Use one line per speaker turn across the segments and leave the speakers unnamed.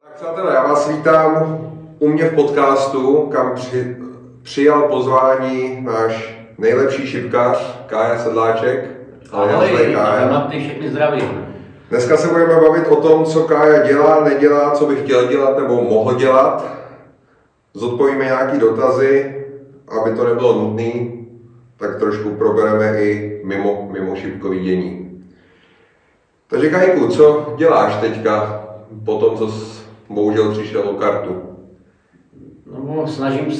Přátelé, já vás vítám u mě v podcastu, kam přijal pozvání náš nejlepší šipkař, Kája Sedláček.
Ahoj, Maty, všechny zdravím.
Dneska se budeme bavit o tom, co Kája dělá, nedělá, co by chtěl dělat nebo mohl dělat. Zodpovíme nějaké dotazy, aby to nebylo nudný, tak trošku probereme i mimo šipkový dění. Takže Kajku, co děláš teďka po tom, co jsi bohužel přišel o kartu?
No, snažím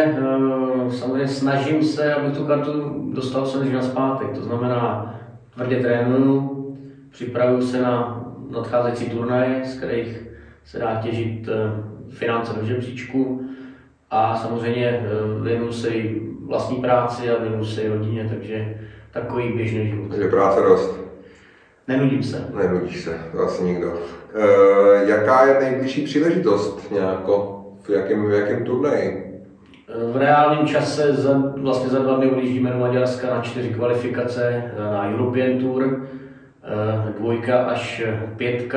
se, abych tu kartu dostal co nejdřív nazpátek. To znamená, tvrdě trénuju, připravuju se na nadcházející turnaje, z kterých se dá těžit finance do žebříčku. A samozřejmě věnuju se i vlastní práci a věnuju se i rodině, takže takový běžný život.
Takže práce rost.
Nenudím se.
Nenudíš se, to asi nikdo. Jaká je nejbližší příležitost nějako? V jakém turnaji?
V reálném čase za 2 dny odjíždíme do Maďarska na 4 kvalifikace na European Tour, 2 až 5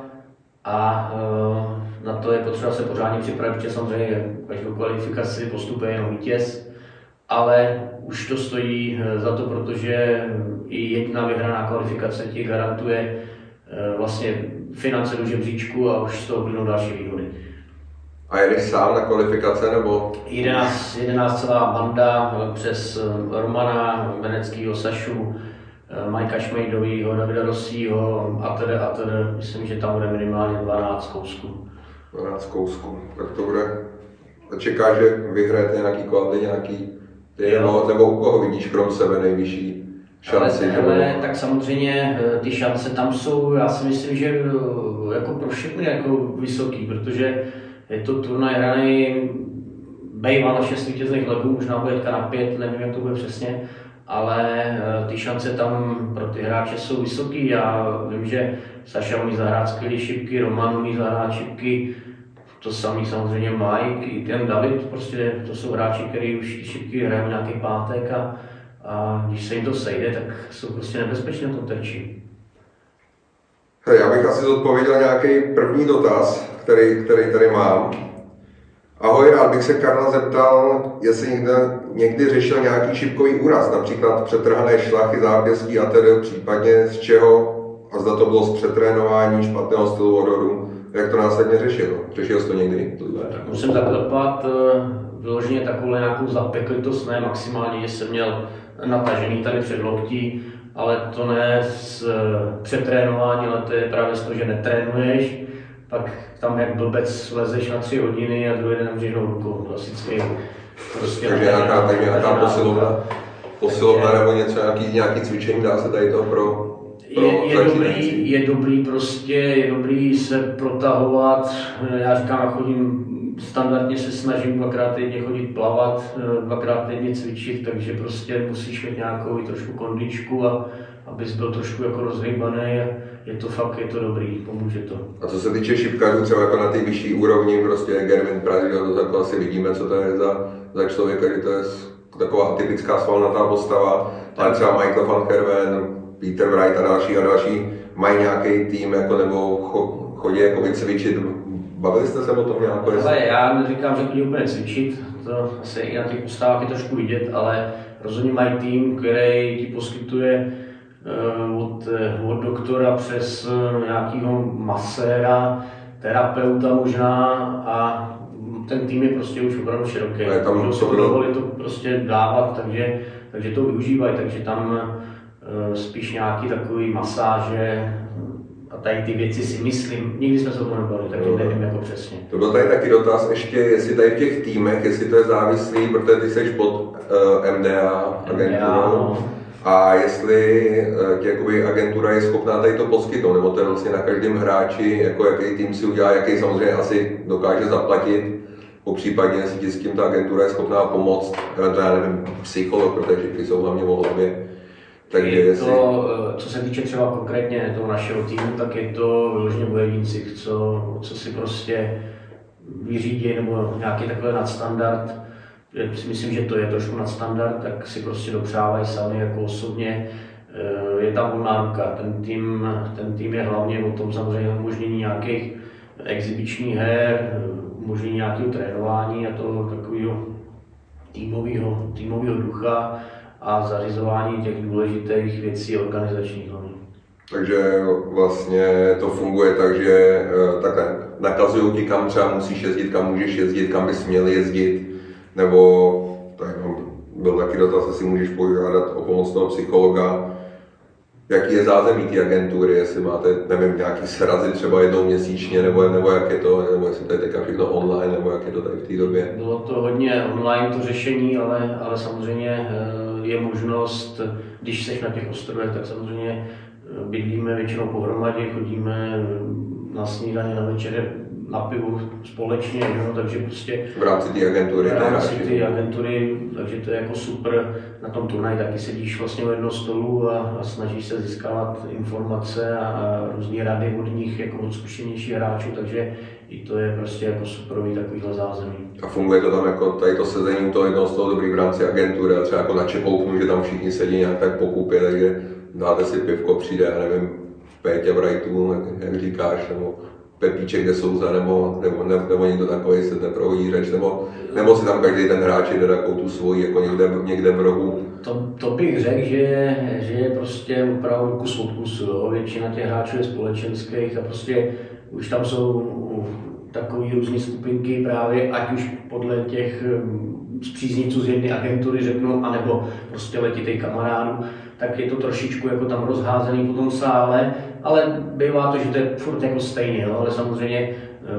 a na to je potřeba se pořádně připravit, protože samozřejmě každou kvalifikaci postupuje jenom vítěz, ale už to stojí za to, protože i jedna vyhraná kvalifikace ti garantuje vlastně finance do žebříčku a už z toho plynou další výhody.
A jedeš sám na kvalifikace nebo?
11 celá banda přes Romana Veneckýho, Sašu, Majka Šmejdovýho, Davida Rosího atd. Myslím, že tam bude minimálně 12 kousků.
12 kousků, tak to bude. A čekáš, že vyhrajete nějaký kvality, nebo u koho vidíš krom sebe nejvyšší šanci?
Ale tak samozřejmě ty šance tam jsou, já si myslím, že jako pro všechny jako vysoký, protože je to turnaj hraný, bývá na 6 vítězných legů, možná bude na 5, nevím, jak to bude přesně, ale ty šance tam pro ty hráče jsou vysoký. Já vím, že Saša umí zahrát skvělé šipky, Roman umí zahrát šipky, to samý samozřejmě Mike, i ten David, prostě to jsou hráči, kteří už ty šipky hrají nějaký pátek a když se jim to sejde, tak jsou prostě nebezpečné na tom terči.
Já bych asi zodpověděl nějaký první dotaz, který tady mám. Ahoj, rád bych se Karla zeptal, jestli někdy řešil nějaký šipkový úraz, například přetrhané šlachy, zápěstí a tedy případně z čeho, a zda to bylo z přetrénování, špatného stylu vodoru, jak to následně řešil? Řešil jsi to někdy?
Musím zaklepat vyloženě takovou nějakou zapeklitost, ne maximálně, že jsem měl natažený tady před loktí, ale to ne z přetrénování, ale to je právě z toho, že netrénuješ, pak tam jak blbec lezeš na 3 hodiny a druhý den můžeš jdou rukou, klasický. Prostě
takže nějaká posilovna nebo něco, nějaký cvičení, dá se tady to pro
je dobrý se protahovat. Já říkám, já chodím standardně, se snažím 2krát týdně chodit plavat, 2krát týdně cvičit, takže prostě musíš mít nějakou trošku kondičku a abys byl trošku jako rozhýbaný. Je to dobrý, pomůže to.
A co se týče šipkařů, třeba jako na té vyšší úrovni, prostě Gervin Brazil, to jako asi vidíme, co to je za člověka, že to je taková typická svalnatá postava, ale třeba Michael van Gerwen, Peter Wright a další mají nějaký tým, jako, nebo chodí jako cvičit. Bavili jste se o tom nějak?
Ale já neříkám, že chodí úplně cvičit, to se i na těch postavách je trošku vidět, ale rozhodně mají tým, který ti poskytuje od doktora přes nějakého maséra, terapeuta možná a ten tým je prostě už opravdu široký. Můžou si dovolit to prostě dávat, takže to využívají, takže tam spíš nějaký takový masáže a tady ty věci si myslím, nikdy jsme se o tom nebavili, takže nevím jako přesně.
To byl tady taky dotaz ještě, jestli tady v těch týmech, jestli to je závislý, protože ty jsi pod MDA agenturou. A jestli jakoby agentura je schopná tady to poskytnout, nebo to je vlastně na každém hráči, jako jaký tým si udělá, jaký samozřejmě asi dokáže zaplatit, popřípadně jestli ti s tím ta agentura je schopná pomoct, eventuálně, já nevím, psycholog, protože ty jsou hlavně o hlavě. Takže
co se týče třeba konkrétně toho našeho týmu, tak je to vyloženě o jedincích, co si prostě vyřídí, nebo nějaký takový nadstandard. Myslím, že to je trošku nadstandard, tak si prostě dopřávají sami jako osobně. Je tam volná ruka, ten tým je hlavně o tom samozřejmě umožnění nějakých exibiční her, možný nějakého trénování a toho takového týmového ducha a zařizování těch důležitých věcí organizačních.
Takže vlastně to funguje tak, že takhle nakazují ti, kam třeba musíš jezdit, kam můžeš jezdit, kam bys měl jezdit, nebo tak byl taky dotaz, jestli můžeš požádat o pomoc toho psychologa. Jaký je zázemí té agentury, jestli máte, nevím, nějaký srazy třeba jednou měsíčně, nebo jak je to, nebo jestli to je teďka všechno online, nebo jak je to tady v té době?
Bylo to hodně online to řešení, ale samozřejmě je možnost, když jsi na těch ostrovech, tak samozřejmě bydlíme většinou pohromadě, chodíme na snídaně, na večeře, na pivu společně, no, takže prostě
v rámci té agentury,
takže to je jako super. Na tom turnaji taky sedíš vlastně u jednoho stolu a snažíš se získávat informace a různé rady od nich, jako od zkušenějších hráčů, takže i to je prostě jako superový takovýhle zázemí.
A funguje to tam jako tady to sezení toho jednoho stolu dobrý v rámci agentury a třeba jako na čepouknu, že tam všichni sedí nějak tak po kupě, takže dáte si pivko, přijde, já nevím, Péťa Brajtů, jak říkáš, nebo Pepíček de Souza, nebo někdo takový se neprohodí řeč, nebo si tam každý ten hráč jde takovou tu svoji, jako někde v rohu.
To bych řekl, že je prostě opravdu kus od kusu, většina těch hráčů je společenských a prostě už tam jsou takové různé skupinky právě, ať už podle těch spřízniců z jedné agentury řeknu, anebo prostě letitej kamarádů, tak je to trošičku jako tam rozházený po tom sále, ale bývá to, že to je furt jako stejně, jo? Ale samozřejmě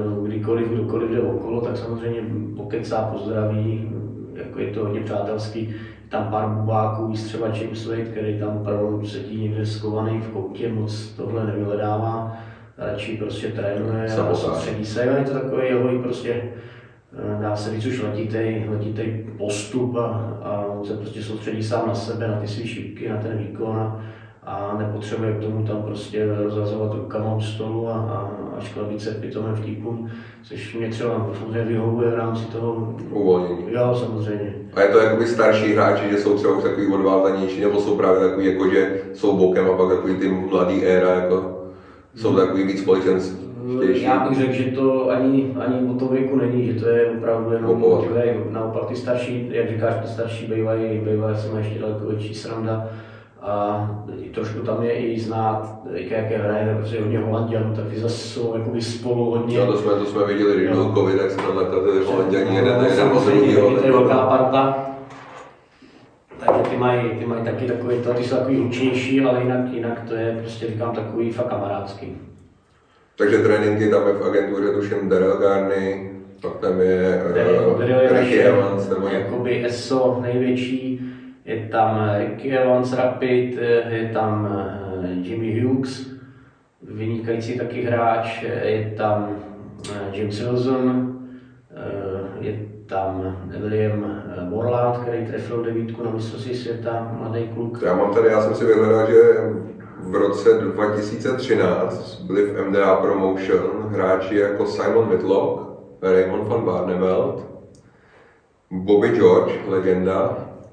kdokoliv jde okolo, tak samozřejmě pokecá, pozdraví, jako je to hodně přátelský. Tam pár bubáků, výstřevač Jameswade, který tam opravdu sedí někde skovaný v koutě, moc tohle nevyhledává, radši prostě trénuje a soustředí se. Je to takový jeho prostě, dá se říct už letitej postup a on se prostě soustředí sám na sebe, na ty své šipky, na ten výkon a nepotřebuje k tomu tam prostě rozhazovat rukama u stolu a šklebit se pitomým vtipům, což mě třeba samozřejmě vyhovuje v rámci toho
uvolnění.
Jo, samozřejmě.
A je to jakoby starší hráči, že jsou třeba už takový odvázanější, nebo jsou právě takový, jako že jsou bokem a pak takový ty mladý éra, jako jsou takový víc společenský.
Já bych řekl, že to ani o tom věku není, že to je opravdu jenom naopak ty starší, jak říkáš, ty starší bývají se má ještě daleko větší sranda a trošku tam je i znát, jaké hraje, protože hodně Holanděnů, tak ty zase jsou jakoby spolu hodně.
No to jsme viděli, když byl covid, tak se tam nakladili Holanděni jeden od druhého.
To je velká parta. Takže ty mají taky takový, ty jsou takový hlučnější, ale jinak to je prostě říkám takový fakt kamarádský.
Takže tréninky tam je v agentuře tuším Daryl Garney, pak tam je Ricky Evans, nebo
jakoby ESO největší, je tam Ricky Evans Rapid, je tam Jimmy Hughes, vynikající taky hráč, je tam James Wilson, je tam William Borlath, který trefil 9 na mistrovství světa, mladý kluk.
Já jsem si vyhledal, že v roce 2013 byli v MDA Promotion hráči jako Simon Whitlock, Raymond van Barneveld, Bobby George, legenda.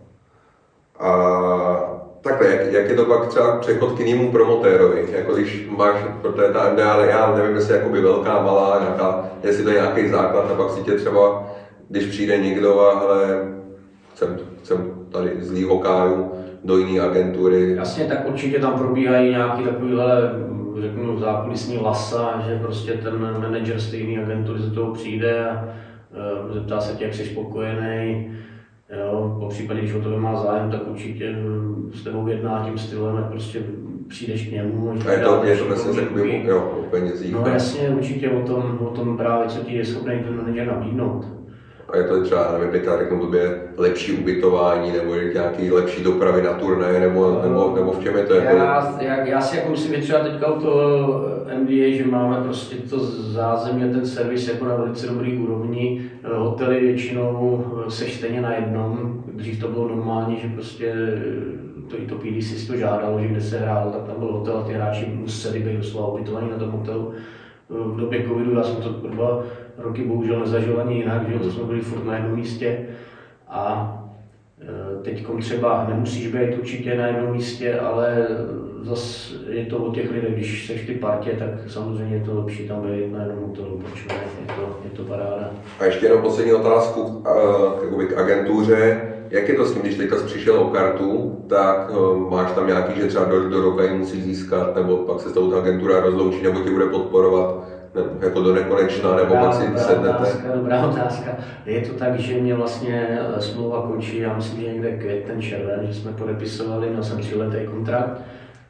A takhle, jak je to pak třeba přechod k jinému promotérovi, jako když máš, protože ta MDA, ale já nevím, jestli je jakoby velká, malá, nějaká, jestli to je nějaký základ, a pak si tě třeba, když přijde někdo a hele, chcem tady z Leeho Káju do jiné agentury.
Jasně, tak určitě tam probíhají nějaký takovýhle, řeknu, zákulisní lasa, že prostě ten manažer z jiné agentury z toho přijde a zeptá se tě, jak jsi spokojený. Jo, po případě, když o tebe má zájem, tak určitě s tebou jedná tím stylem, tak prostě přijdeš k němu.
A je to vlastně takový o penězích.
No jasně, určitě o tom právě, co ti je schopný ten manažer nabídnout.
A je to třeba, nevím, teďka řeknu tobě lepší ubytování, nebo nějaký lepší dopravy na turné, nebo v čem je to jako?
Já si jako myslím, že třeba teďka u toho MDA, že máme prostě to zázemí a ten servis jako na velice dobrý úrovni. Hotely většinou seš stejně na jednom, dřív to bylo normální, že prostě to PDC si to žádalo, že kde se hrálo, tak tam byl hotel a ty hráči museli být doslova ubytovaní na tom hotelu. V době covidu, já jsem to 2 roky bohužel nezažil ani jinak, že to jsme byli furt na jednom místě a teď třeba nemusíš být určitě na jednom místě, ale zase je to o těch lidech, když seš v ty partě, tak samozřejmě je to lepší tam být na jednom hotelu, protože je to paráda.
A ještě jenom poslední otázku k agentuře. Jak je to s tím, když teďka jsi přišel o kartu, tak máš tam nějaký, že třeba do roka ji musíš získat, nebo pak se s tou agentura rozloučí, nebo tě bude podporovat jako do nekonečna, nebo pak si sednete?
Dobrá otázka. Je to tak, že mě vlastně smlouva končí, já myslím, že někde květen, červen, že jsme podepisovali, měl jsem 3letý kontrakt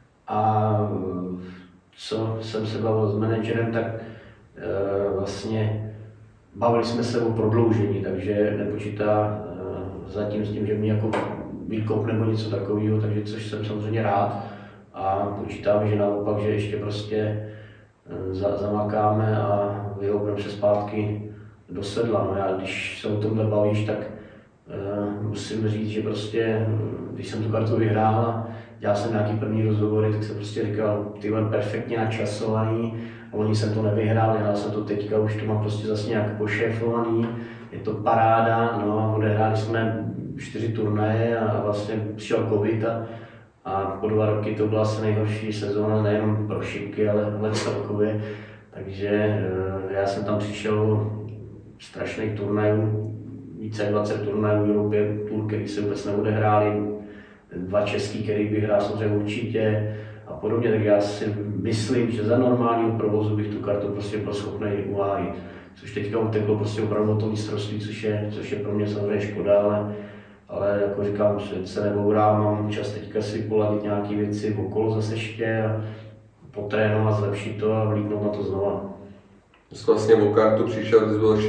a co jsem se bavil s manažerem, tak vlastně bavili jsme se o prodloužení, takže nepočítá zatím s tím, že mi jako výkop nebo něco takového, takže což jsem samozřejmě rád a počítám, že naopak, že ještě prostě zamakáme a vyhoupneme se zpátky do sedla. No já, když se o tomhle bavíš, tak musím říct, že prostě, když jsem tu kartu vyhrál a dělal jsem nějaký první rozhovory, tak jsem prostě říkal, ty budeme perfektně načasovaný a oni jsem to nevyhrál, dělal jsem to teďka, už to mám prostě zase nějak pošéfovaný, je to paráda, no a odehráli jsme 4 turnaje a vlastně přišel covid a po 2 roky to byla asi nejhorší sezóna, nejenom pro šipky, ale celkově. Takže já jsem tam přišel strašných turnajů, více jak 20 turnajů v Evropě, Tour, který se vůbec neodehráli, 2 český, který bych hrál samozřejmě určitě a podobně, tak já si myslím, že za normálního provozu bych tu kartu prostě byl schopný uhájit. Což teďka uteklo prostě opravdu to mistrovství, což je pro mě samozřejmě škoda, ale jako říkám, svět se nebourá, mám čas teďka si poladit nějaké věci okolo zase ještě a potrénovat, zlepšit to a vlíknout na to znova.
Jsi vlastně o kartu přišel, když byl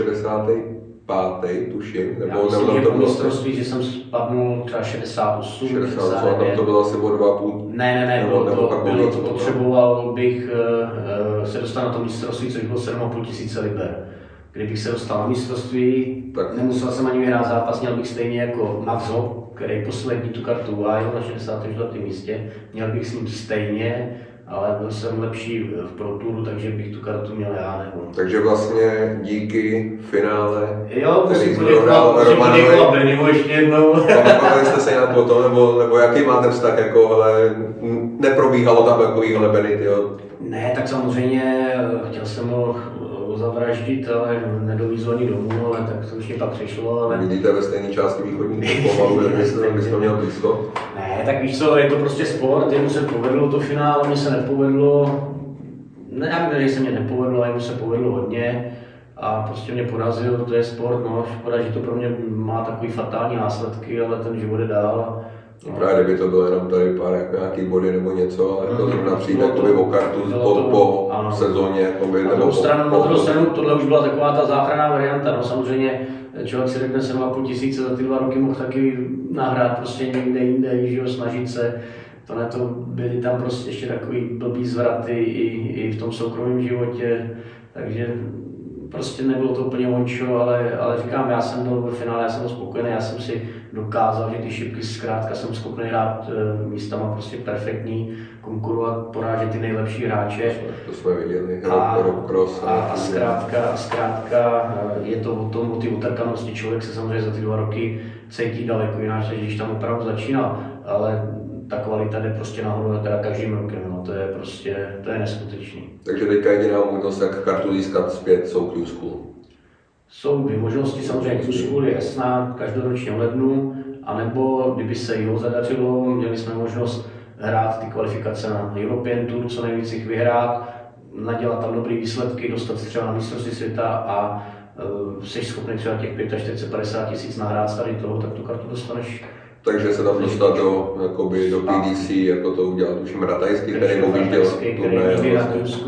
65. tuším,
nebo myslím, že po mistrovství, že jsem spadnul třeba 68,
68, a tam to bylo asi o 2,5.
Ne, potřeboval bych se dostat na to mistrovství, což bylo 7,5 tisíce liber. Kdybych se dostal na mistrovství, tak nemusel jsem ani vyhrát zápas, měl bych stejně jako Maxo, který poslední tu kartu uhájil na 64. místě, měl bych s ním stejně, ale byl jsem lepší v Pro Touru, takže bych tu kartu měl já nebo.
Takže vlastně díky finále,
jo, musím poděkovat Bennymu ještě jednou.
Pamatujete jste se nějak po tom, nebo jaký máte vztah, jako, ale neprobíhalo tam takovýhle Benny, jo?
Ne, tak samozřejmě chtěl jsem ho zavraždit, ale nedovízl ani domů, ale tak to už mě pak přišlo. Ale...
Vidíte ve stejné části východní pomalu, jak byste měl blízko?
Ne, tak víš co, je to prostě sport, jemu se povedlo to finále, mně se nepovedlo. Ne, že se mě nepovedlo, jemu se povedlo hodně a prostě mě porazil, to je sport, no, škoda, že to pro mě má takový fatální následky, ale ten život je dál.
Právě kdyby to bylo jenom tady pár nějaký body nebo něco, ale to zrovna přijde o kartu po sezóně.
Na druhou stranu tohle už byla taková ta záchranná varianta, no samozřejmě člověk si řekne 7,5 tisíce za ty 2 roky mohl taky nahrát prostě někde jinde, že jo, snažit se. To byly tam prostě ještě takový blbý zvraty i v tom soukromém životě, takže prostě nebylo to úplně ončo, ale říkám, já jsem byl ve finále, já jsem byl spokojený, já jsem si dokázal, že ty šipky zkrátka jsem schopný hrát místama prostě perfektní, konkurovat, porážet ty nejlepší hráče.
To jsme viděli,
a zkrátka je to o ty utrkanosti, člověk se samozřejmě za ty 2 roky cítí daleko jinak, než když tam opravdu začínal, ale ta kvalita jde prostě nahoru teda každým rokem, no, to je neskutečný.
Takže teďka jediná možnost, jak kartu získat zpět, jsou Q School.
Jsou 2 možnosti, samozřejmě Q School je jasná, každoročně v lednu, anebo kdyby se jeho zadařilo, měli jsme možnost hrát ty kvalifikace na European Tour, co nejvíc jich vyhrát, nadělat tam dobré výsledky, dostat třeba na mistrovství světa a jsi schopný třeba těch 45-50 tisíc nahrát tady toho, tak tu kartu dostaneš.
Takže se tam dostat do PDC, jako to udělal tuším Ratajský, který objížděl turné.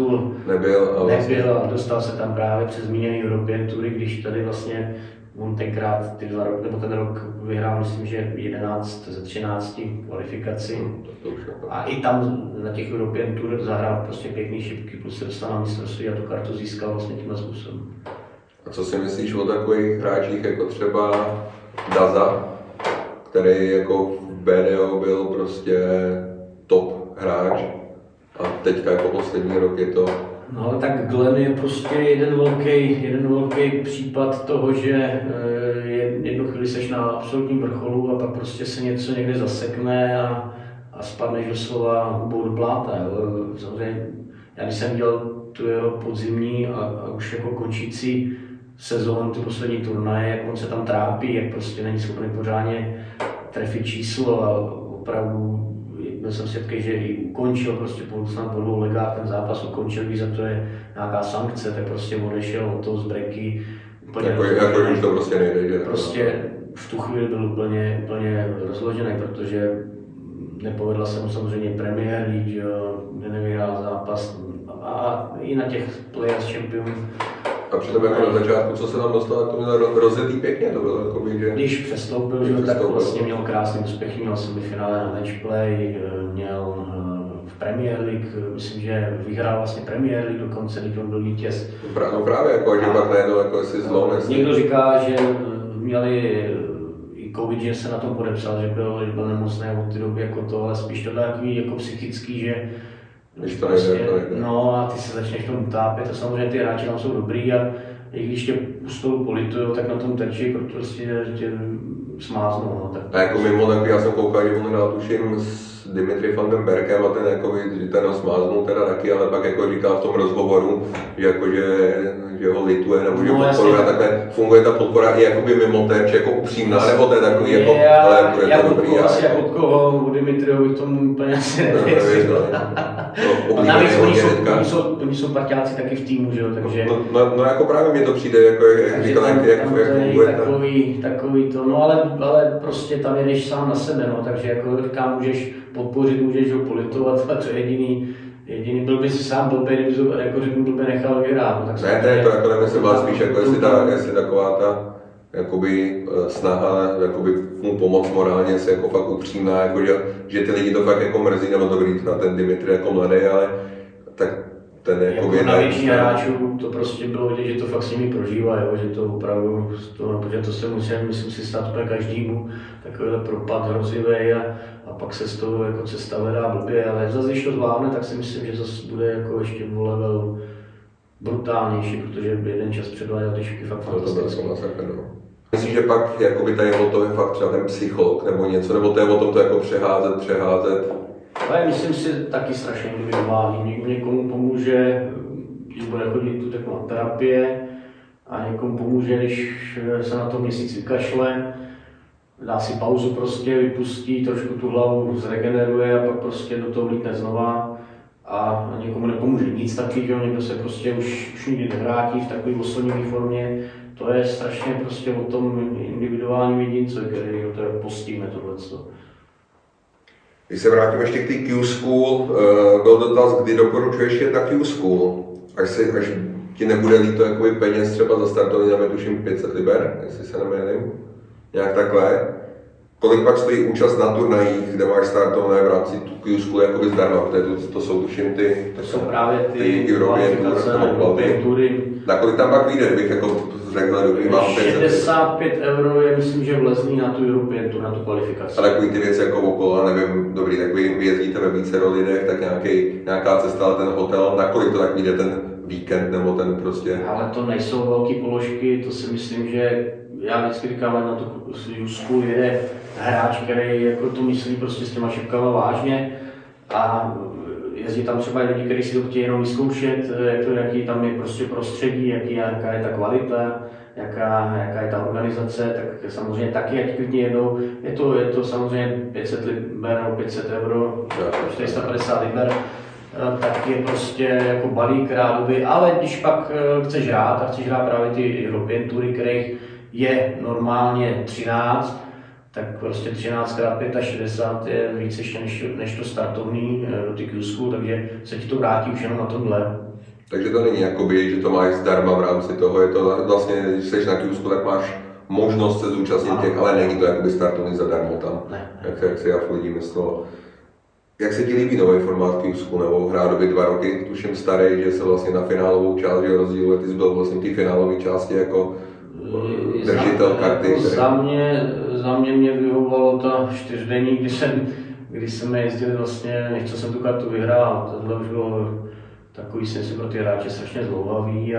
Nebyl
a dostal se tam právě přes zmíněný European Toury, když tady vlastně on tenkrát ty 2 roky, nebo ten rok vyhrál, myslím, že 11 ze 13 kvalifikací. A i tam na těch European Tour zahrál prostě pěkný šipky, plus se dostal na mistrovství a tu kartu získal vlastně tímhle způsobem.
A co si myslíš o takových hráčích jako třeba Daza, který jako v BDO byl prostě top hráč a teďka jako poslední rok je to...
No tak Glenn je prostě jeden velký případ toho, že jednu chvíli seš na absolutním vrcholu a pak prostě se něco někde zasekne a a spadneš doslova hubou do pláta. Jo. Samozřejmě, já když jsem dělal tu jeho podzimní a už jako končící sezónu, ty poslední turnaje, jak on se tam trápí, jak prostě není schopný pořádně trefit číslo a opravdu byl jsem svědky, že i ukončil prostě po 2 legách ten zápas, ukončil, když za to je nějaká sankce, tak prostě odešel od toho z breaky.
Jako už to prostě nejde, že?
Prostě v tu chvíli byl úplně rozložený, protože nepovedla se mu samozřejmě Premier League, kde nevyhrál zápas a i na těch Players Champions.
A přitom jako na začátku, co se tam dostalo, to měl rozjetý pěkně, to bylo jako by, že...
Když přestoupil, že tak vlastně měl krásný úspěch, měl semifinále na matchplay, měl v Premier League, myslím, že vyhrál vlastně Premier League dokonce, když on byl vítěz.
No právě, jako, že pak najednou jako jestli zlom.
Někdo říká, že měli i covid, že se na tom podepsal, že byl nemocný od té doby jako to, ale spíš to takový jako psychický, že
když to nejde, to nejde.
No a ty se začneš tomu utápět a samozřejmě ty hráči tam jsou dobrý a i když tě u stolu politujou, tak na tom trčí, protože prostě tě smáznou. No, tak
a jako mimo, tak já jsem koukal, že on hrál tuším s Dimitri van den Bergem a ten jako ten ho smáznul teda taky, ale pak jako říkal v tom rozhovoru, že jako, že ho lituje nebo že podporuje a takhle funguje ta podpora i jakoby mimo terč, jako upřímná, nebo to je takový jako, ale bude to dobrý.
Asi jak od koho, u Dimitriovi tomu úplně asi nevěřím. Navíc oni jsou parťáci taky v týmu, že jo, takže...
No jako právě mi to přijde, jako jak říkal, jak funguje
takový to, no ale prostě tam jedeš sám na sebe, no, takže jako říkám, můžeš podpořit, můžeš ho politovat, ale to je jediný byl by si sám blbý, kdyby jako řeknu blbě nechal vyhrát. No,
tak ne, to jako nemyslím, ale spíš jako jestli taková ta jakoby snaha jakoby mu pomoct morálně, jestli jako fakt upřímná, jako že ty lidi to fakt jako mrzí, nebo to vidí na ten Dimitri jako mladý, ale tak ten jako
na většině hráčů to prostě bylo vidět, že to fakt s nimi prožívá, jo, že to opravdu, protože to se myslím si stát úplně každému, takovýhle propad hrozivý a pak se z toho jako cesta vedá blbě, ale zase když to zvládne, tak si myslím, že zase bude jako ještě o level brutálnější, protože jeden čas předváděl ty šuky fakt fantasticky.
Myslím, že pak jakoby tady o to je fakt třeba ten psycholog nebo něco, nebo to je o tom to jako přeházet.
Ale myslím si taky strašně individuální. Někomu pomůže, když bude chodit tu takovou terapie a někomu pomůže, když se na to měsíc vykašle, dá si pauzu prostě, vypustí, trošku tu hlavu zregeneruje a pak prostě do toho vlítne znova. A někomu nepomůže nic takového, někdo se prostě už nikdy nevrátí v takové oslněné formě. To je strašně prostě o tom individuálním jedinci, který to postihne tohleto.
Když se vrátím ještě k té Q-School, byl dotaz, kdy doporučuješ jet na Q-School, až ti nebude líto jakoby peněz třeba za startovní, dáme tuším 500 liber, jestli se nemýlím, nějak takhle. Kolik pak stojí účast na turnajích, kde máš startovné v rámci Q-School jakoby zdarma, protože to jsou tuším
to jsou právě ty
European tury. Na kolik tam pak vyjde, bych jako řekl, dobrý, mám
65 € je myslím, že vlezný na tu European Tour, na tu kvalifikaci.
A takový ty věci jako okolo, nevím, dobrý, tak vy jezdíte ve více lidech, tak nějaká cesta, ale ten hotel, na kolik to tak vyjde ten víkend nebo ten prostě?
Ale to nejsou velké položky, to si myslím, že já vždycky říkám, na tu Q-School jede hráč, který jako to myslí prostě s těma šipkama vážně a jezdí tam třeba lidi, kteří si to chtějí jenom vyzkoušet, jaký tam je prostě prostředí, jaká je ta kvalita, jaká je ta organizace, tak samozřejmě taky, ať klidně jedou. Je to samozřejmě 500 liber nebo 500 €, 450 liber, tak je prostě jako balík rádoby, ale když pak chceš hrát a chceš hrát právě ty European Toury, kterých je normálně 13, tak prostě 13x65 je víc ještě než to startovní do ty Q-School, takže se ti to vrátí už jenom na tomhle.
Takže to není jakoby, že to máš zdarma v rámci toho, je to vlastně, když jsi na Q-School, tak máš možnost se zúčastnit těch, ale není to jakoby startovní zadarmo tam, jak si já v lidí myslel. Jak se ti líbí nový formát Q-School, nebo hrát doby 2 roky, tuším starý, že se vlastně na finálovou část, že rozdíluje, ty jsi byl vlastně ty finálové části jako držitel karty.
Za mě vyhovovalo ta 4denní, kdy jsme jezdili vlastně, než co jsem tu kartu vyhrál, tohle už bylo takový, jsem si pro ty hráče strašně zlouvavý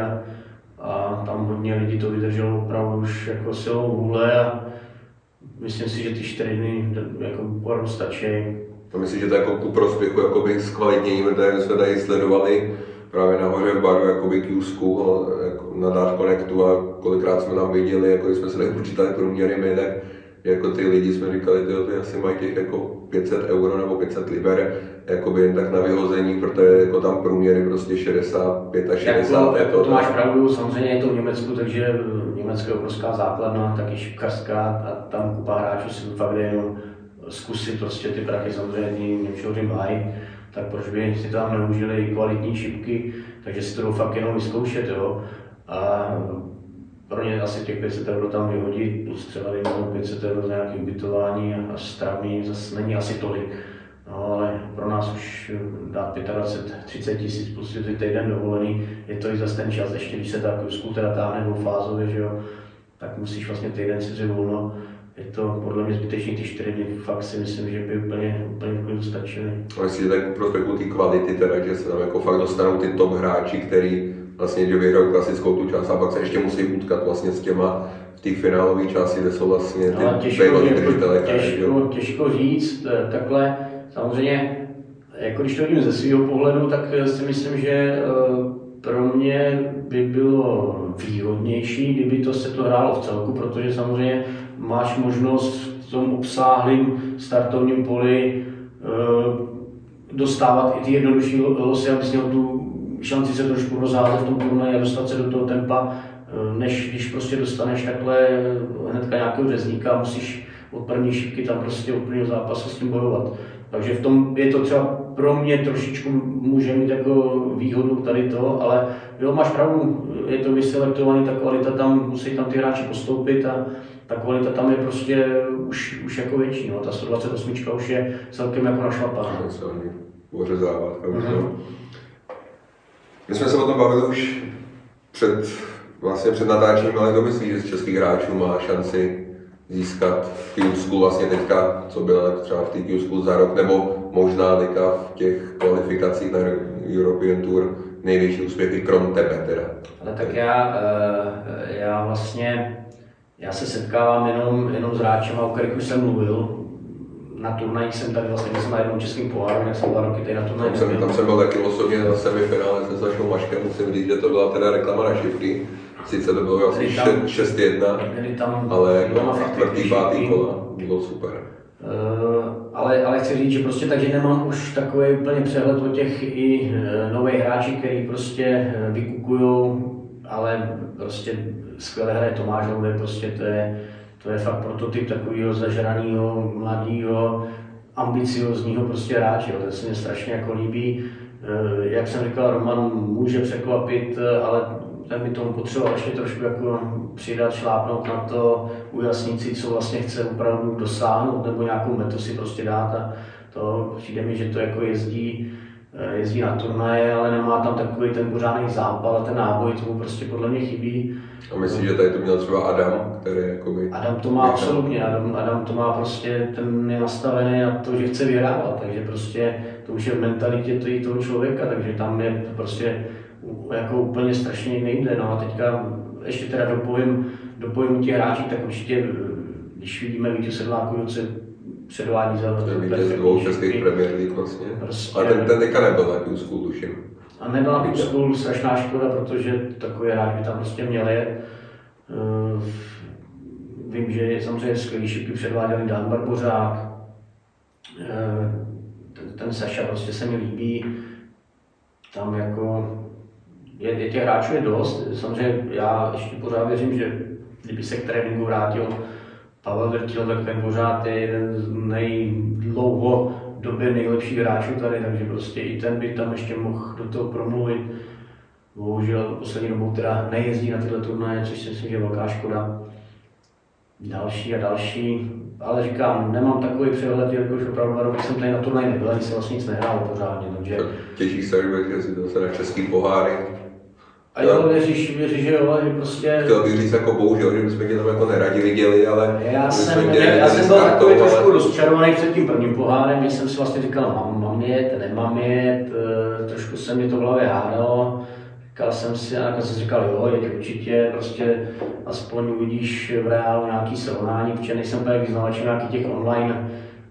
a tam hodně lidí to vydrželo opravdu už jako silou vůle a myslím si, že ty 4 dny jako opravdu stačí.
A myslím, že to je jako ku prospěchu jakoby zkvalitnění, protože my jsme tady sledovali právě nahoře v baru jakoby Q-sku na Dart Connectu a kolikrát jsme tam viděli, jako když jsme se tady počítali průměry my, tak jako ty lidi jsme říkali, ty asi mají těch jako 500 euro nebo 500 liber, jakoby jen tak na vyhození, protože jako tam průměry prostě 65 a 60.
Jako to máš pravdu, samozřejmě je to v Německu, takže Německo je obrovská základna, taky šipkařská a tam kupa hráčů si fakt jenom zkusit prostě ty prachy samozřejmě Němčoři mají, tak proč by si tam neužili kvalitní šipky, takže si to jdou fakt jenom vyzkoušet, jo. A pro ně asi těch 500 euro tam vyhodit, plus třeba 500 euro za nějaké ubytování a stravní zase není asi tolik. No, ale pro nás už dát 25-30 tisíc plus týden dovolený, je to i zase ten čas, ještě když se ta Q-sku teda táhne dvoufázově, že jo, tak musíš vlastně týden si vzít volno. Je to podle mě zbytečný, ty 4 dny, fakt si myslím, že by úplně v klidu stačily.
A myslím, že tak prospektu té kvality teda, že se tam jako fakt dostanou ty top hráči, který vlastně, že vyhrajou klasickou tu část a pak se ještě musí utkat vlastně s těma v té finálové části, kde jsou vlastně ty bývalí držitelé.
Těžko říct, takhle samozřejmě, jako když to vidím ze svého pohledu, tak si myslím, že pro mě by bylo výhodnější, kdyby se to hrálo v celku, protože samozřejmě máš možnost v tom obsáhlém startovním poli dostávat i ty jednodušší losy, abys měl tu šanci se trošku rozházet v tom turnaji a dostat se do toho tempa, než když prostě dostaneš takhle hnedka nějakého řezníka a musíš od první šipky tam prostě od prvního zápasu s tím bojovat. Takže v tom je to třeba pro mě trošičku může mít jako výhodu tady to, ale jo, máš pravdu, je to vyselektovaný, ta kvalita tam, musí tam ty hráči postoupit a ta kvalita tam je prostě už jako větší, no. Ta 128 už je celkem jako našlapaná.
Ořezávat. My jsme se o tom bavili už před natáčením, ale kdo myslí, že z českých hráčů má šanci získat Q-sku vlastně teďka, co bylo třeba v té Q-sku za rok, nebo možná teďka v těch kvalifikacích na European Tour největší úspěchy, krom tebe teda?
Ale tak já vlastně, já se setkávám jenom s hráčem, o kterých už jsem mluvil. Na turnajích jsem tady vlastně jsem na jednom českém poháru, jak jsem 2 roky tady na turnaji nebyl.
Tam jsem byl taky osobně na semifinále se Sašou Maškem, musím říct, že to byla teda reklama na šifry. Sice to bylo asi 6-1, ale jako čtvrtý, pátý kola, bylo super.
Ale chci říct, že prostě takže nemám už takový úplně přehled o těch i nových hráčích, který prostě vykukujou, ale prostě skvěle hraje Tomáš Houdek, prostě to je fakt prototyp takového zažraného, mladého, ambiciozního prostě hráče, to se mě strašně jako líbí. Jak jsem říkal, Roman může překvapit, ale ten by tomu potřeboval ještě trošku jako přidat, šlápnout na to, ujasnit si, co vlastně chce opravdu dosáhnout, nebo nějakou metu si prostě dát a to přijde mi, že to jako jezdí na turnaje, ale nemá tam takový ten pořádný zápal a ten náboj, tomu prostě podle mě chybí.
A myslím, že tady to měl třeba Adam, který jakoby...
Adam to má absolutně, Adam to má prostě, ten je nastavený na to, že chce vyhrávat, takže prostě to už je v mentalitě toho člověka, takže tam je prostě jako úplně strašně nejde. No a teďka ještě teda dopojím těch hráčích, tak určitě, když vidíme Vítu Sedláku, co předvádí za
vítěz 2 českých Premier League vlastně. Prostě, a ten teďka nebyl na Q-sku, tuším.
A nebyl na Q-sku, strašná škoda, protože takový hráč by tam prostě měl jet. Vím, že samozřejmě skvělý šipky předváděli Dan Barbořák. Ten Saša prostě se mi líbí. Tam jako je těch hráčů je dost. Samozřejmě já ještě pořád věřím, že kdyby se k tréninku vrátil Pavel Vrtil, tak ten pořád je jeden z dlouhodobě nejlepších hráčů tady, takže prostě i ten by tam ještě mohl do toho promluvit. Bohužel poslední dobou teda nejezdí na tyhle turnaje, což si myslím, že je velká škoda. Další a další, ale říkám, nemám takový přehled, jelikož opravdu 2 roky jsem tady na turnaji nebyl, ani se vlastně nic nehrálo pořádně, takže...
Těží se, že si to se na český poháry.
A jo, věříš, že jo, že prostě...
Chtěl bych říct jako bohužel, že bychom tě tam jako neradi viděli, ale...
Já jsem byl takový trošku rozčarovaný před tím prvním pohárem, že jsem si vlastně říkal, mám jet, nemám jet, trošku se mi to v hlavě hádalo. Říkal jsem si, a jsem si říkal, jo, jeď určitě, prostě aspoň uvidíš v reálu nějaký srovnání, protože nejsem úplně vyznavačem nějakých těch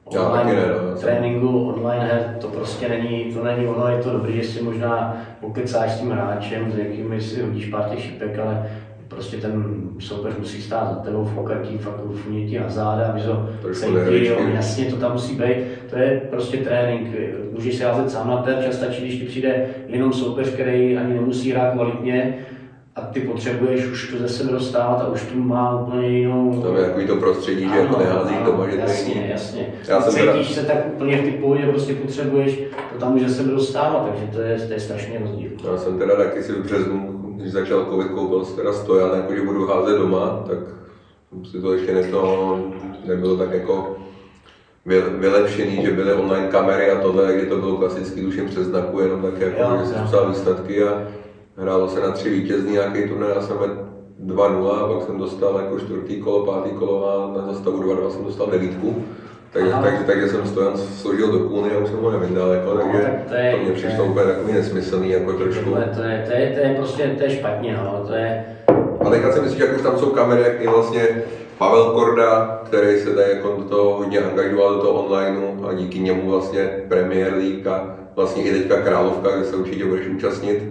tréninku, online her, to prostě není ono, je to dobrý, že si možná pokecáš s tím hráčem, s jakými si hodíš pár těch šipek, ale prostě ten soupeř musí stát za tebou, fokat ti, fakt funě ti na záda, aby to cítil, jasně to tam musí být, to je prostě trénink, můžeš si házet sám na terč, stačí, když ti přijde jenom soupeř, který ani nemusí hrát kvalitně, a ty potřebuješ už to ze sebe dostávat a už tu má úplně jinou...
To je takový to prostředí, že jako neházíš doma, že
jasně. Cítíš se tak úplně v ty pohodě, prostě potřebuješ to tam už ze sebe dostávat, takže to je strašně rozdíl.
Já jsem teda taky si v březnu, když začal covid, koupil si teda stojan, jako že budu házet doma, tak si to ještě nebylo tak jako vylepšený, že byly online kamery a tohle, kdy to bylo klasicky duším přes znaku, jenom tak jako, že jsem psal výsledky a hrálo se na 3 vítězný nějaký turnaj, já jsem 2-0, pak jsem dostal jako 4. kolo, 5. kolo a na zastavu 2-2 jsem dostal 9. Takže jsem stojan složil do kůny a už jsem ho nevydal, jako, takže to mě přišlo úplně takový nesmyslný, jako trošku.
To je prostě špatně, no, to je...
Ale teďka si myslíš, jak už tam jsou kamery, jak i vlastně Pavel Korda, který se tady jako do toho hodně angažoval do toho onlineu a díky němu vlastně Premier League a vlastně i teďka Královka, kde se určitě budeš účastnit.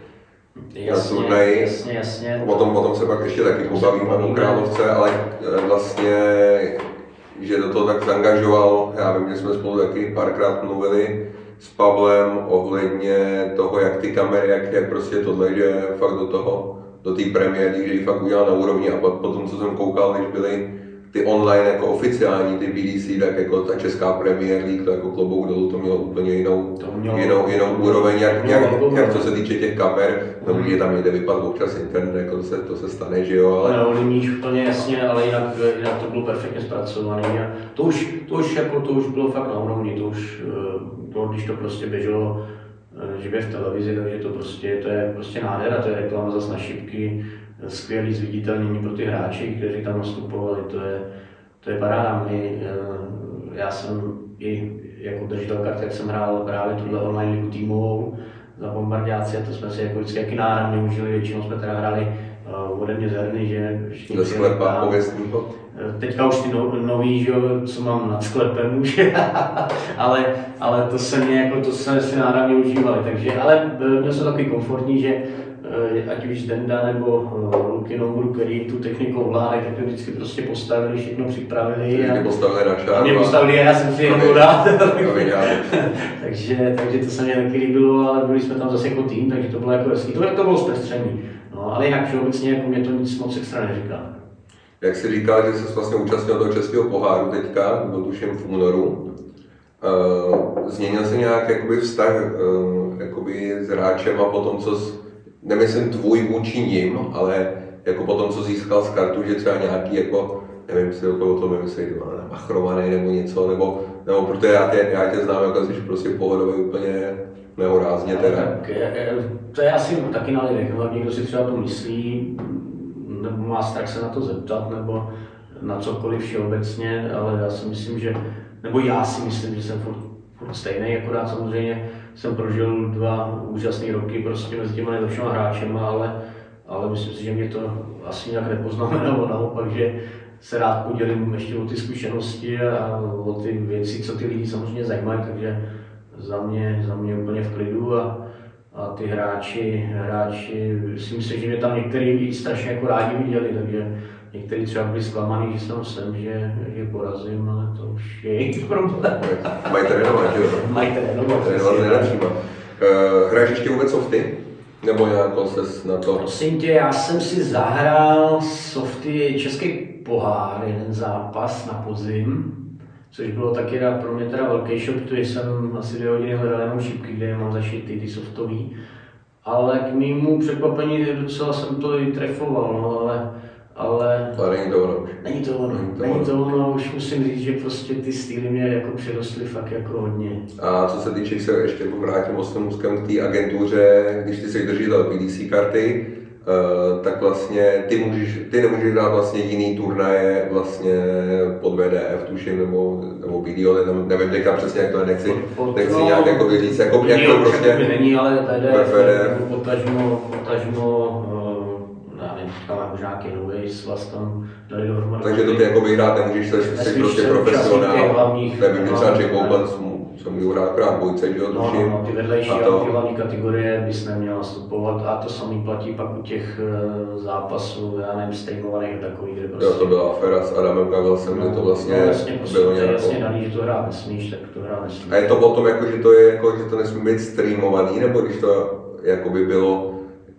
Jasně.
O tom se pak ještě taky pobavíme o Královce, ale vlastně, že do toho tak zaangažoval, já vím, že jsme spolu taky párkrát mluvili s Pavlem ohledně toho, jak ty kamery, jak prostě tohle, že fakt do té Premier League, že ji fakt udělal na úrovni a potom, co jsem koukal, když byly ty online jako oficiální, ty BDC, tak jako ta česká Premier League, to jako klobouk dolů, to mělo úplně jinou úroveň, jak co se týče těch kamer, no může tam někde vypadat občas internet, jako to se stane, že jo, ale...
No, nemíš úplně jasně, ale jinak to bylo perfektně zpracované a to už bylo fakt na úrovni, když to prostě běželo živě v televizi, takže to je prostě nádhera, to je reklama zase na šipky, skvělý zviditelnění pro ty hráči, kteří tam nastupovali, to je paráda. Já jsem i jako držitel kart, jak jsem hrál právě tuhle online ligu týmovou za Bombardáci a to jsme si jako vždycky jaký náramně užili, většinou jsme teda hráli ode mě z herny, že
do sklepa pověstního.
Teďka už ty nový, že jo, co mám nad sklepem už, ale to jsme si náramně užívali, takže, ale měl jsem takový komfortní, že ať už Denda nebo Luky Nomuru, který tu techniku ovládají, tak to vždycky prostě postavili, všechno připravili.
A postavili na čáru.
A mě postavili a já jsem si jenom dát. takže to se mě taky líbilo, ale byli jsme tam zase jako tým, takže to bylo jako hezký. To bylo zpestření. No, ale jinak všeobecně jako mě to nic moc extra neříká.
Jak jsi říkal, že jsi vlastně účastnil toho českého poháru teďka, byl tuším v únoru. Změnil se nějak jakoby vztah jakoby s hráčem a potom, co nemyslím tvůj vůči nim, ale jako potom, co získal z kartu, že třeba nějaký jako, nevím, si o tom vymyslí, machrovaný nebo něco, nebo protože já tě znám, jako jsi prostě pohodový úplně nehorázně teda.
Tak, to je asi taky na lidech, někdo si třeba to myslí, nebo má strach se na to zeptat, nebo na cokoliv všeobecně, ale já si myslím, že jsem furt stejný, akorát samozřejmě jsem prožil 2 úžasné roky prostě mezi těma nejlepšíma hráčema, ale myslím si, že mě to asi nějak nepoznamenalo, naopak, že se rád podělím ještě o ty zkušenosti a o ty věci, co ty lidi samozřejmě zajímají, takže za mě úplně v klidu a ty hráči si myslím, že mě tam některý strašně jako rádi viděli, takže někteří třeba byli zklamaný, že jsem, že je porazím, ale to už je jejich problém.
Mají trénovat, že jo?
Mají trénovat.
Trénovat nejlepšíma. Hraješ ještě vůbec softy? Nebo nějak ses na to?
Prosím tě, já jsem si zahrál softy Český pohár, jeden zápas na podzim, což bylo taky pro mě teda velký šok, protože jsem asi 2 hodiny hledal jenom šipky, kde je mám zašitý, ty softový. Ale k mému překvapení docela jsem to i trefoval, no, ale
není to ono už.
Není to ono, už musím říct, že prostě ty styly mě jako přirostly fakt jako hodně. A
co se týče, se ještě vrátím osmůstkem k té agentuře, když ty jsi držitel PDC karty, tak vlastně ty nemůžeš dát vlastně jiný turnaje vlastně pod VDF, tuším, nebo BDO, nevím teďka přesně jak to je, nechci nějak jako říct, jak to prostě
není, ale VDF, potažmo, tam možná nějaký nový svaz tam dali dohromady.
Takže to ty jako vyhrát nemůžeš, jsi prostě profesionál, nevím, třeba Čekouban jsem můžu hrát krát dvojce, že jo, tuším.
No, ty vedlejší a ty hlavní kategorie bys neměl nastupovat a to samý platí pak u těch zápasů, já nevím, streamovaných takový, kde prostě...
Jo, to byla aféra s Adamem Gavilsem, kde to vlastně
bylo nějakou... jasně daný, že to hrát nesmíš, tak to hrát nesmíš.
A je to o tom, jako, že to je jako, že to nesmí být streamovaný, nebo když to jakoby bylo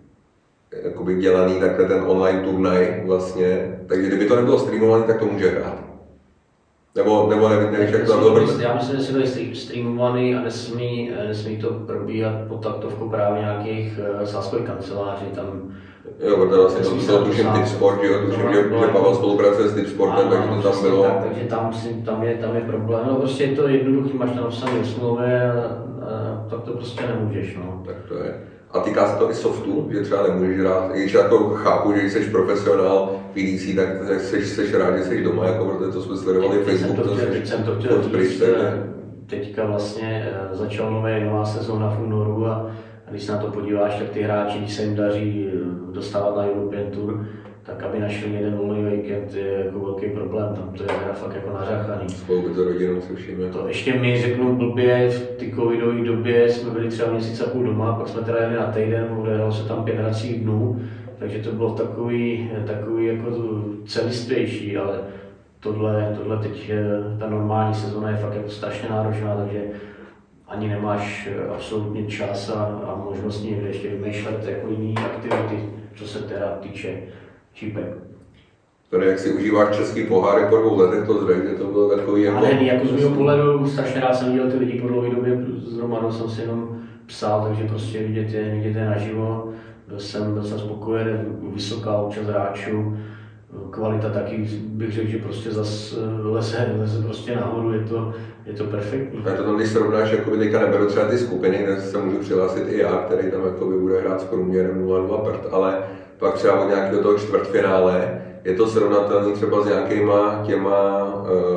jakoby dělaný takhle ten online turnaj vlastně, takže kdyby to nebylo streamovaný, tak to může hrát. Nebo nevíš, jak to bylo.
Já myslím, že si to je streamovaný a nesmí to probíhat pod taktovkou právě nějakých sázkových kanceláří, tam...
Jo, protože vlastně to bylo tuším Tipsport, že Pavel spolupracuje s Tipsportem, takže to tam bylo.
Tak, takže tam je problém, no prostě je to jednoduchý, máš tam napsaný v smlouvě a tak to prostě nemůžeš, no.
Tak to je. A týká se to i softu, že třeba nemůžeš hrát, i když jako chápu, že když jsi profesionál PDC, tak jsi rád, že jsi doma, jako protože to jsme sledovali Facebook,
teď jsem to chtěl říct, teďka vlastně začala nová sezóna v únoru a když se na to podíváš, tak ty hráči, když se jim daří dostávat na European Tour, tak aby našli jeden volný víkend je jako velký problém, tam to je fakt jako nařachaný.
Spolu to rodinou se všíme.
To ještě mi řeknu blbě, v ty covidové době jsme byli třeba měsíc a půl doma, pak jsme teda jeli na týden, odehralo se tam 5 hracích dnů, takže to bylo takový jako celistvější, ale tohle teď, ta normální sezona je fakt jako strašně náročná, takže ani nemáš absolutně čas a možnost někde ještě vymýšlet jako jiné aktivity, co se teda týče čípek.
To jak si užíváš český poháry po 2 letech, to zřejmě to bylo takový jako...
Ale jako z mého pohledu strašně rád jsem viděl ty lidi po dlouhé době, s Romanou jsem si jenom psal, takže prostě vidět je naživo. Byl jsem spokojen, vysoká účast hráčů, kvalita taky bych řekl, že prostě zase leze prostě nahoru, je to perfektní.
A to tam, když srovnáš, jakoby teďka neberu třeba ty skupiny, kde se můžu přihlásit i já, který tam jakoby bude hrát s průměrem 0,2 prd, ale pak třeba od nějakého toho čtvrtfinále je to srovnatelné třeba s nějakýma těma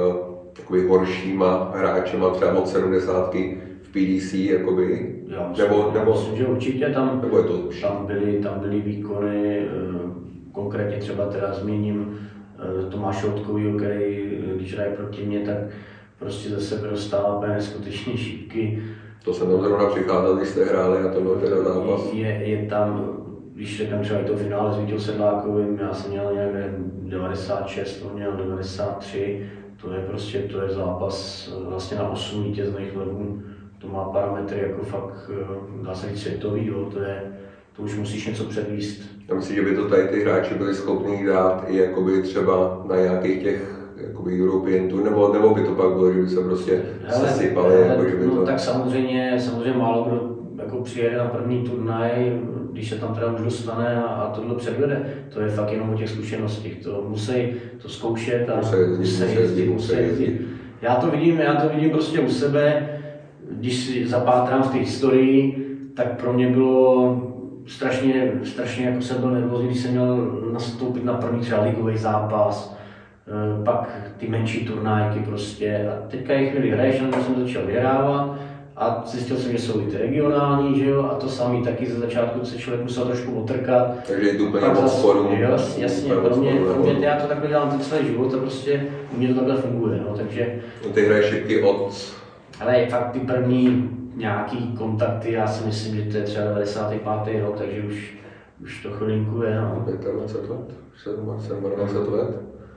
horšíma hráčema, třeba od 70 v PDC, jakoby,
nebo myslím, že určitě tam byly výkony, konkrétně třeba teda zmíním Tomáše Odkovýho, který když hraje proti mně, tak prostě zase dostává neskutečné šípky.
To jsem tam zrovna přicházel, když jste hráli a to byl teda zápas.
Je tam, když řekneme třeba i to finále s Vítěl Sedlákovým, já jsem měl nějak 96, on měl 93, to je zápas vlastně na 8 vítězných levů, to má parametry jako fakt, dá se říct světový, jo, to už musíš něco předvíst.
Já myslím, že by to tady ty hráči byli schopni dát i jakoby třeba na nějakých těch jakoby European Tour, nebo by to pak bylo, že by se prostě sesypali, jako že by to...
Tak samozřejmě málo kdo jako přijede na první turnaj, když se tam teda už dostane a tohle předvede. To je fakt jenom o těch zkušenostech, to musí to zkoušet a musí jezdit. Já to vidím prostě u sebe, když si zapátrám v té historii, tak pro mě bylo strašně jako jsem byl nervózní, když jsem měl nastoupit na první třeba ligový zápas, pak ty menší turnajky prostě a teďka je chvíli hraješ, a jsem začal vyhrávat a zjistil jsem, že jsou i ty regionální, že jo, a to samý taky ze začátku se člověk musel trošku otrkat.
Takže je to úplně od sporu.
Jasně, pro mě já to takhle dělám ten celý život a prostě u mě to takhle funguje, no, takže...
No, ty hraješ šipky od...
Ale fakt ty první nějaký kontakty, já si myslím, že to je třeba 95. rok, takže už to chvilinku je, no.
25 let, 27 let.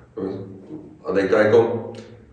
A teďka jako,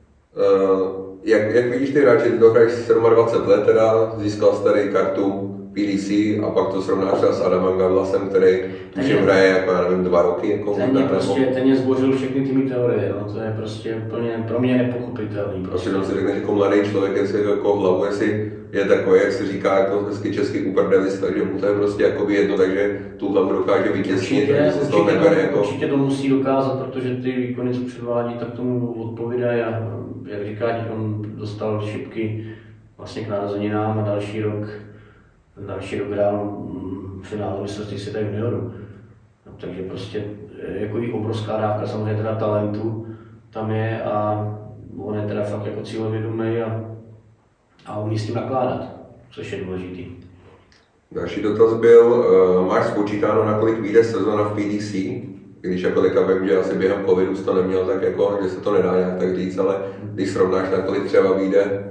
jak vidíš ty hráči, ty to hraješ 27 let, teda získal jsi tady kartu PDC a pak to srovnáš s Adamem Gavilasem, který už hraje jako, já nevím, 2 roky. Jako
ten mě zbořil všechny ty teorie, no, to je prostě úplně pro mě nepochopitelný.
Prostě tam si řekne, že jako mladý člověk, jestli jako hlavu, jestli je takový, jak se říká, jako hezky český uprdelista, že mu to je prostě jako jedno, takže tu hlavu dokáže vytěsnit, takže se z toho nebere jako...
Určitě to musí dokázat, protože ty výkony, co předvádí, tak tomu odpovídají a jak říká, on dostal šipky vlastně k narozeninám a další rok hrál finále mistrovství světa juniorů. No, takže prostě jako i obrovská dávka samozřejmě teda talentu tam je a on je teda fakt jako cílevědomý a umí s tím nakládat, což je důležitý.
Další dotaz byl, máš spočítáno, na kolik vyjde sezona v PDC? Když jako teďka vím, že asi během covidu to neměl, tak jako, že se to nedá nějak tak říct, ale když srovnáš, na kolik třeba vyjde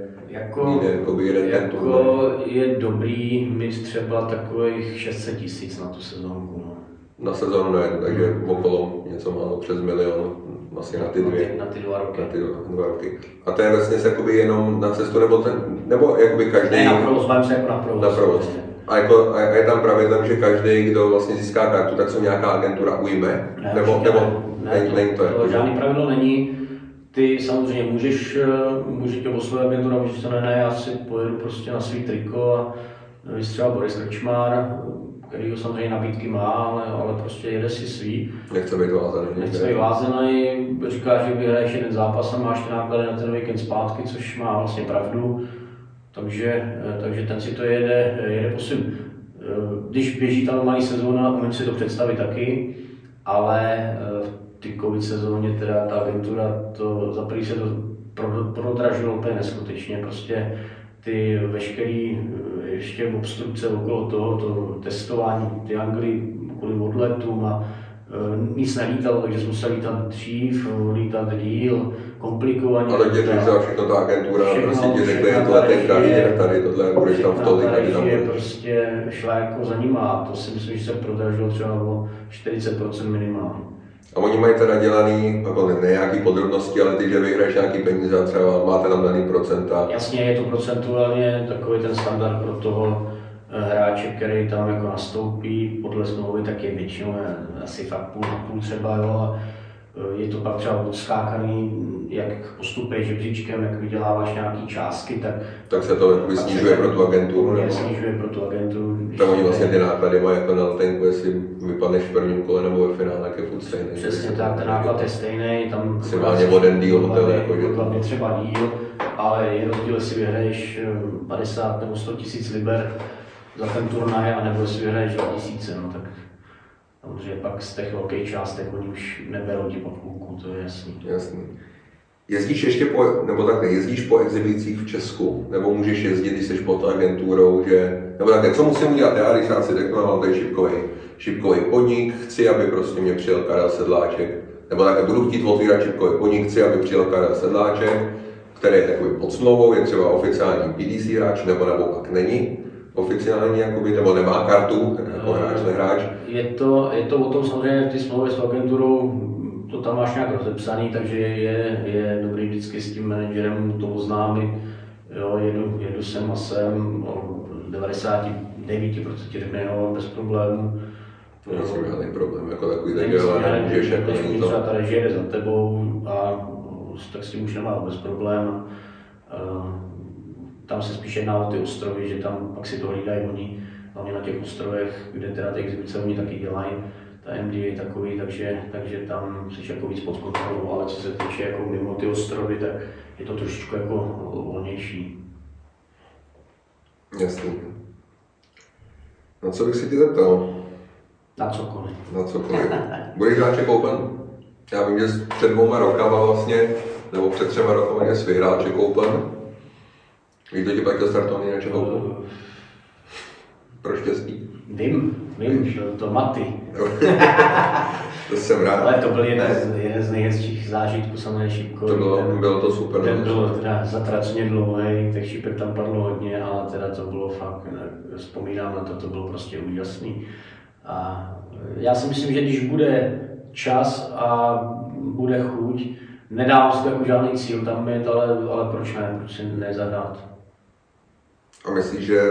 jeden turnaj.
Je dobrý mít třeba takových 600 000 na tu sezónku. No.
Na sezónu ne, takže okolo něco málo přes 1 milion, asi na ty
2 roky.
Na ty 2 roky. A to je vlastně jakoby jenom na cestu, nebo jakoby každý...
Ne, na provoz, bavím se jako na provoz.
Na provoz. A je tam pravidlem, že každý, kdo vlastně získá kartu, tak se nějaká agentura ujme?
Ne,
nebo není to jako...
Žádný pravidlo není. Ty samozřejmě může tě oslovit agentura, můžeš to ne, já si pojedu prostě na svý triko a třeba Boris Krčmár, který samozřejmě nabídky má, ale prostě jede si svý.
Nechce být vázaný.
Nechce být vázaný, říká, že vyhraješ jeden zápas a máš ty náklady na ten víkend zpátky, což má vlastně pravdu. Takže ten si to jede po svým. Když běží ta normální sezóna, umím si to představit taky, ale v ty covid sezóně teda ta agentura, to za první se to prodražilo úplně neskutečně, prostě ty veškerý ještě obstrukce okolo toho, to testování, ty Angly kvůli odletům a nic nelítalo, takže jsme museli lítat dřív, lítat díl, komplikovaně.
Ale tě řešila všechno ta agentura, prostě ti řekli, je to letenka, jde tady, tohle, budeš tam v tolik, tady tam budeš.
Prostě šla jako za nima a to si myslím, že se prodražilo třeba o 40% minimálně.
A oni mají teda dělaný, jako ne nějaký podrobnosti, ale ty, že vyhraješ nějaký peníze a třeba máte tam daný procenta.
Jasně, je to procentuálně takový ten standard pro toho hráče, který tam jako nastoupí podle smlouvy, tak je většinou asi fakt půl třeba, jo, a je to pak třeba odskákaný, jak postupuješ žebříčkem, jak vyděláváš nějaký částky,
tak se to snižuje pro tu agenturu.
Snižuje pro tu agenturu.
Tak oni vlastně ty náklady mají jako na letenku, jestli vypadneš v prvním kole nebo ve finále, jak je furt stejný.
Přesně tak, ten náklad je stejný, tam
si má jeden díl hotel,
jako třeba díl, ale je rozdíl, jestli vyhraješ 50 nebo 100 000 liber za ten turnaj, anebo jestli vyhraješ 2000, no tak samozřejmě pak z těch velkých částek oni už neberou ti pod půlku, to je jasný.
Jasný. Jezdíš ještě jezdíš po exhibicích v Česku, nebo můžeš jezdit, když jsi pod agenturou, nebo takhle, co musím udělat, já když si řeknu, mám tady šipkový podnik, chci, aby prostě mě přijel Karel Sedláček, nebo takhle budu chtít otvírat šipkový podnik, chci, aby přijel Karel Sedláček, který je takový pod smlouvou, je třeba oficiální PDC hráč, nebo pak není oficiální, jakoby, nebo nemá kartu, jako hráč, nehráč.
Je to o tom samozřejmě, ty smlouvy s agenturou, to tam máš nějak rozepsaný, takže je dobrý vždycky s tím manažerem to oznámit. Jo, jedu sem a sem, 99% řekne, jo, bez problémů.
Nejsem žádný problém, jako takový tak ale nemůžeš jako
není to. Třeba ta režie jde za tebou a tak s tím už nemá bez problém. Tam se spíš jedná o ty ostrovy, že tam pak si to hlídají oni, hlavně na těch ostrovech, kde teda ty exhibice oni taky dělají. Ta MD je takový, takže tam jsi jako víc pod kontrolou, ale co se týče jako mimo ty ostrovy, tak je to trošičku jako volnější.
Jasný. Na co bych si tě zeptal?
Na cokoliv.
Na cokoliv. Budeš hrát Czech Open? Já vím, že před 2 rokama vlastně, nebo před 3 rokama jsi vyhrál Czech Open. Víš, kdo ti platil startovní na Czech Open? Pro štěstí.
Vím, to Maty.
To jsem rád.
Ale to byl jeden z nejhezčích zážitků samozřejmě šipkový.
Bylo to super.
Ten byl teda zatraceně dlouhý, těch šipek tam padlo hodně, ale teda to bylo fakt, vzpomínám na to bylo prostě úžasný. A já si myslím, že když bude čas a bude chuť, nedám si jako žádný cíl tam mít, ale proč ne, proč si nezahrát.
A myslíš, že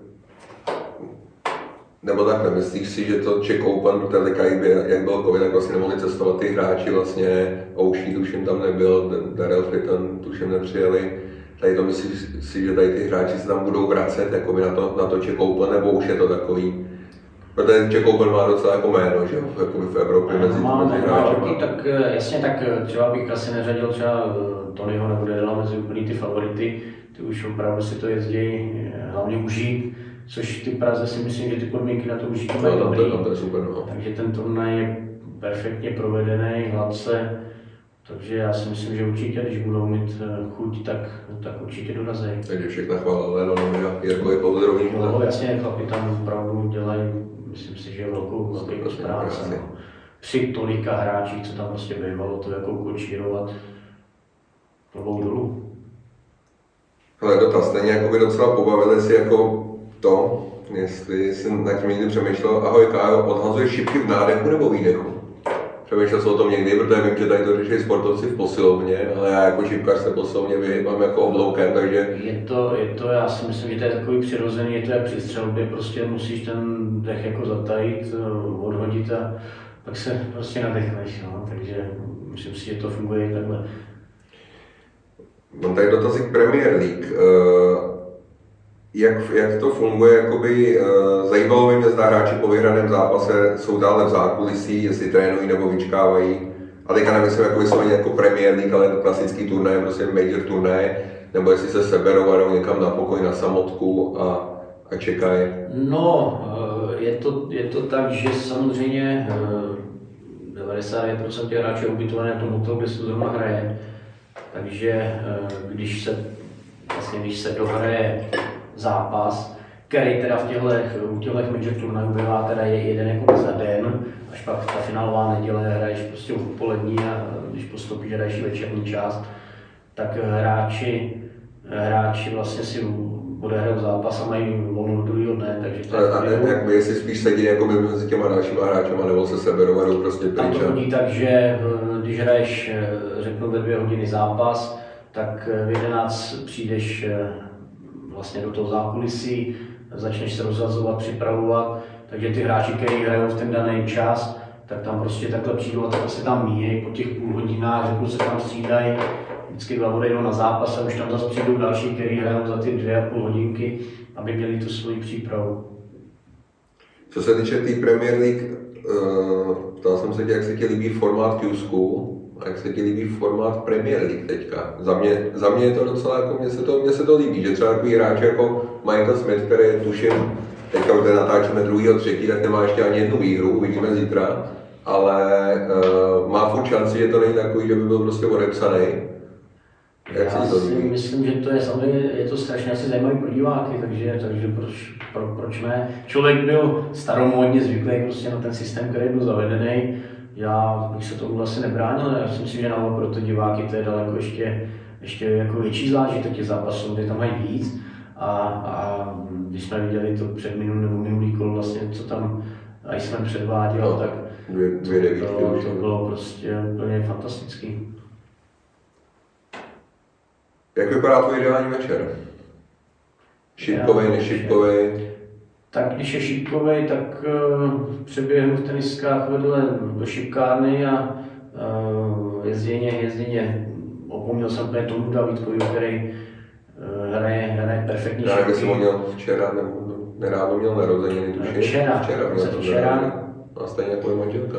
nebo takhle, myslíš si, že to Czech Open, protože jak byl covid, tak vlastně nemohli cestovat ty hráči, vlastně Ouší tuším tam nebyl, Darrell Fritton tuším nepřijeli. Tady to myslíš si, že tady ty hráči se tam budou vracet jakoby na to Czech Open, nebo už je to takový? Protože Czech Open má docela jako jméno, že jakoby v Evropě mezi hráči.
Tak jasně, tak třeba bych asi neřadil třeba Tonyho nebo Darrella mezi úplný ty favority, ty už opravdu si to jezdí hlavně užít. Což ty Praze si myslím, že ty podmínky na to užití mají dobrý.
To je super, no.
Takže ten turnaj je perfektně provedený, hladce. Takže já si myslím, že určitě, když budou mít chuť, tak určitě dorazí.
Takže všechna chvála Lenovi a Jirkovi pozdravím.
No jasně, chlapi tam opravdu dělají, myslím si, že velkou kus práce. No. při tolika hráčích, co tam prostě bývalo, to jako kočírovat plovou dolů.
Ale dotaz, stejně jako by docela pobavili si jako to, jestli jsi nad tím někdy přemýšlel, ahoj Kájo, odhazuješ šipky v nádechu nebo výdechu? Přemýšlel jsem o tom někdy, protože vím, že tady to řeší sportovci v posilovně, ale já jako šipkař se posilovně vyhýbám jako obloukem, takže...
Je to, já si myslím, že to je takový přirozený, je to jak při střelbě, prostě musíš ten dech jako zatajit, odhodit a pak se prostě nadechneš, no, takže myslím si, že to funguje i takhle.
Mám tady dotazy k Premier League. Jak to funguje, jakoby, zajímalo by mě, zda hráči po vyhraném zápase jsou dále v zákulisí, jestli trénují nebo vyčkávají. A teďka nemyslím jako vysloveně jako Premier League, ale klasický turnaj, prostě major turnaj, nebo jestli se seberou a jdou někam na pokoj, na samotku a čekají.
No, je to tak, že samozřejmě 99% hráčů je ubytované tomuto, kde se zrovna hraje. Takže když se dohraje zápas, který teda u těchto major turnajů bývá teda je jeden jako za den, až pak ta finálová neděle hraješ prostě odpolední a když postoupíš hraješ večerní část, tak hráči vlastně si odehrajou zápas a mají volnou druhého dne, takže to
je jestli spíš sedí jako mezi těma dalšíma hráčema nebo se seberou a jdou prostě pryč.
Tam to chodí tak, že když hraješ, řeknu ve 2 hodiny zápas, tak v 11 přijdeš vlastně do toho zákulisí, začneš se rozhazovat, připravovat, takže ty hráči, kteří hrajou v ten daný čas, tak tam prostě takhle přijdou a takhle se tam míjejí po těch půl hodinách, řeknu se tam střídají, vždycky 2 odejdou na zápas a už tam zase přijdou další, kteří hrajou za ty 2,5 hodinky, aby měli tu svoji přípravu.
Co se týče té Premier League, ptal jsem se tě, jak se ti líbí formát Q-School a jak se ti líbí formát Premier League teďka. Za mě je to docela, jako mně se to líbí, že třeba takový hráč jako Michael Smith, který je tuším, teďka už natáčíme 2. 3., tak nemá ještě ani jednu výhru, uvidíme zítra, ale má furt šanci, že to není takový, že by byl prostě odepsaný.
Já si myslím, že to je samozřejmě, je to strašně asi zajímavý pro diváky, takže proč ne? Člověk byl staromódně zvyklý prostě na ten systém, který byl zavedený. Já bych se tomu asi nebránil, já si myslím, že naopak pro ty diváky to je daleko ještě jako větší zážitek těch zápasů, kde tam mají víc. A když jsme viděli to před minulý kol, vlastně, co tam jsme předváděl, tak to bylo prostě úplně fantastický.
Jak vypadá tvůj ideální večer? Šipkovej, nešipkovej?
Tak když je šipkovej, tak přeběhnu v teniskách vedle do šipkárny a jezděně opomněl jsem úplně tomu Davidkovi, který hraje perfektní šipky.
Já nevím, jestli on měl včera, nebo nedávno měl narozeniny, tuším.
Včera
měl a stejně jako je manželka.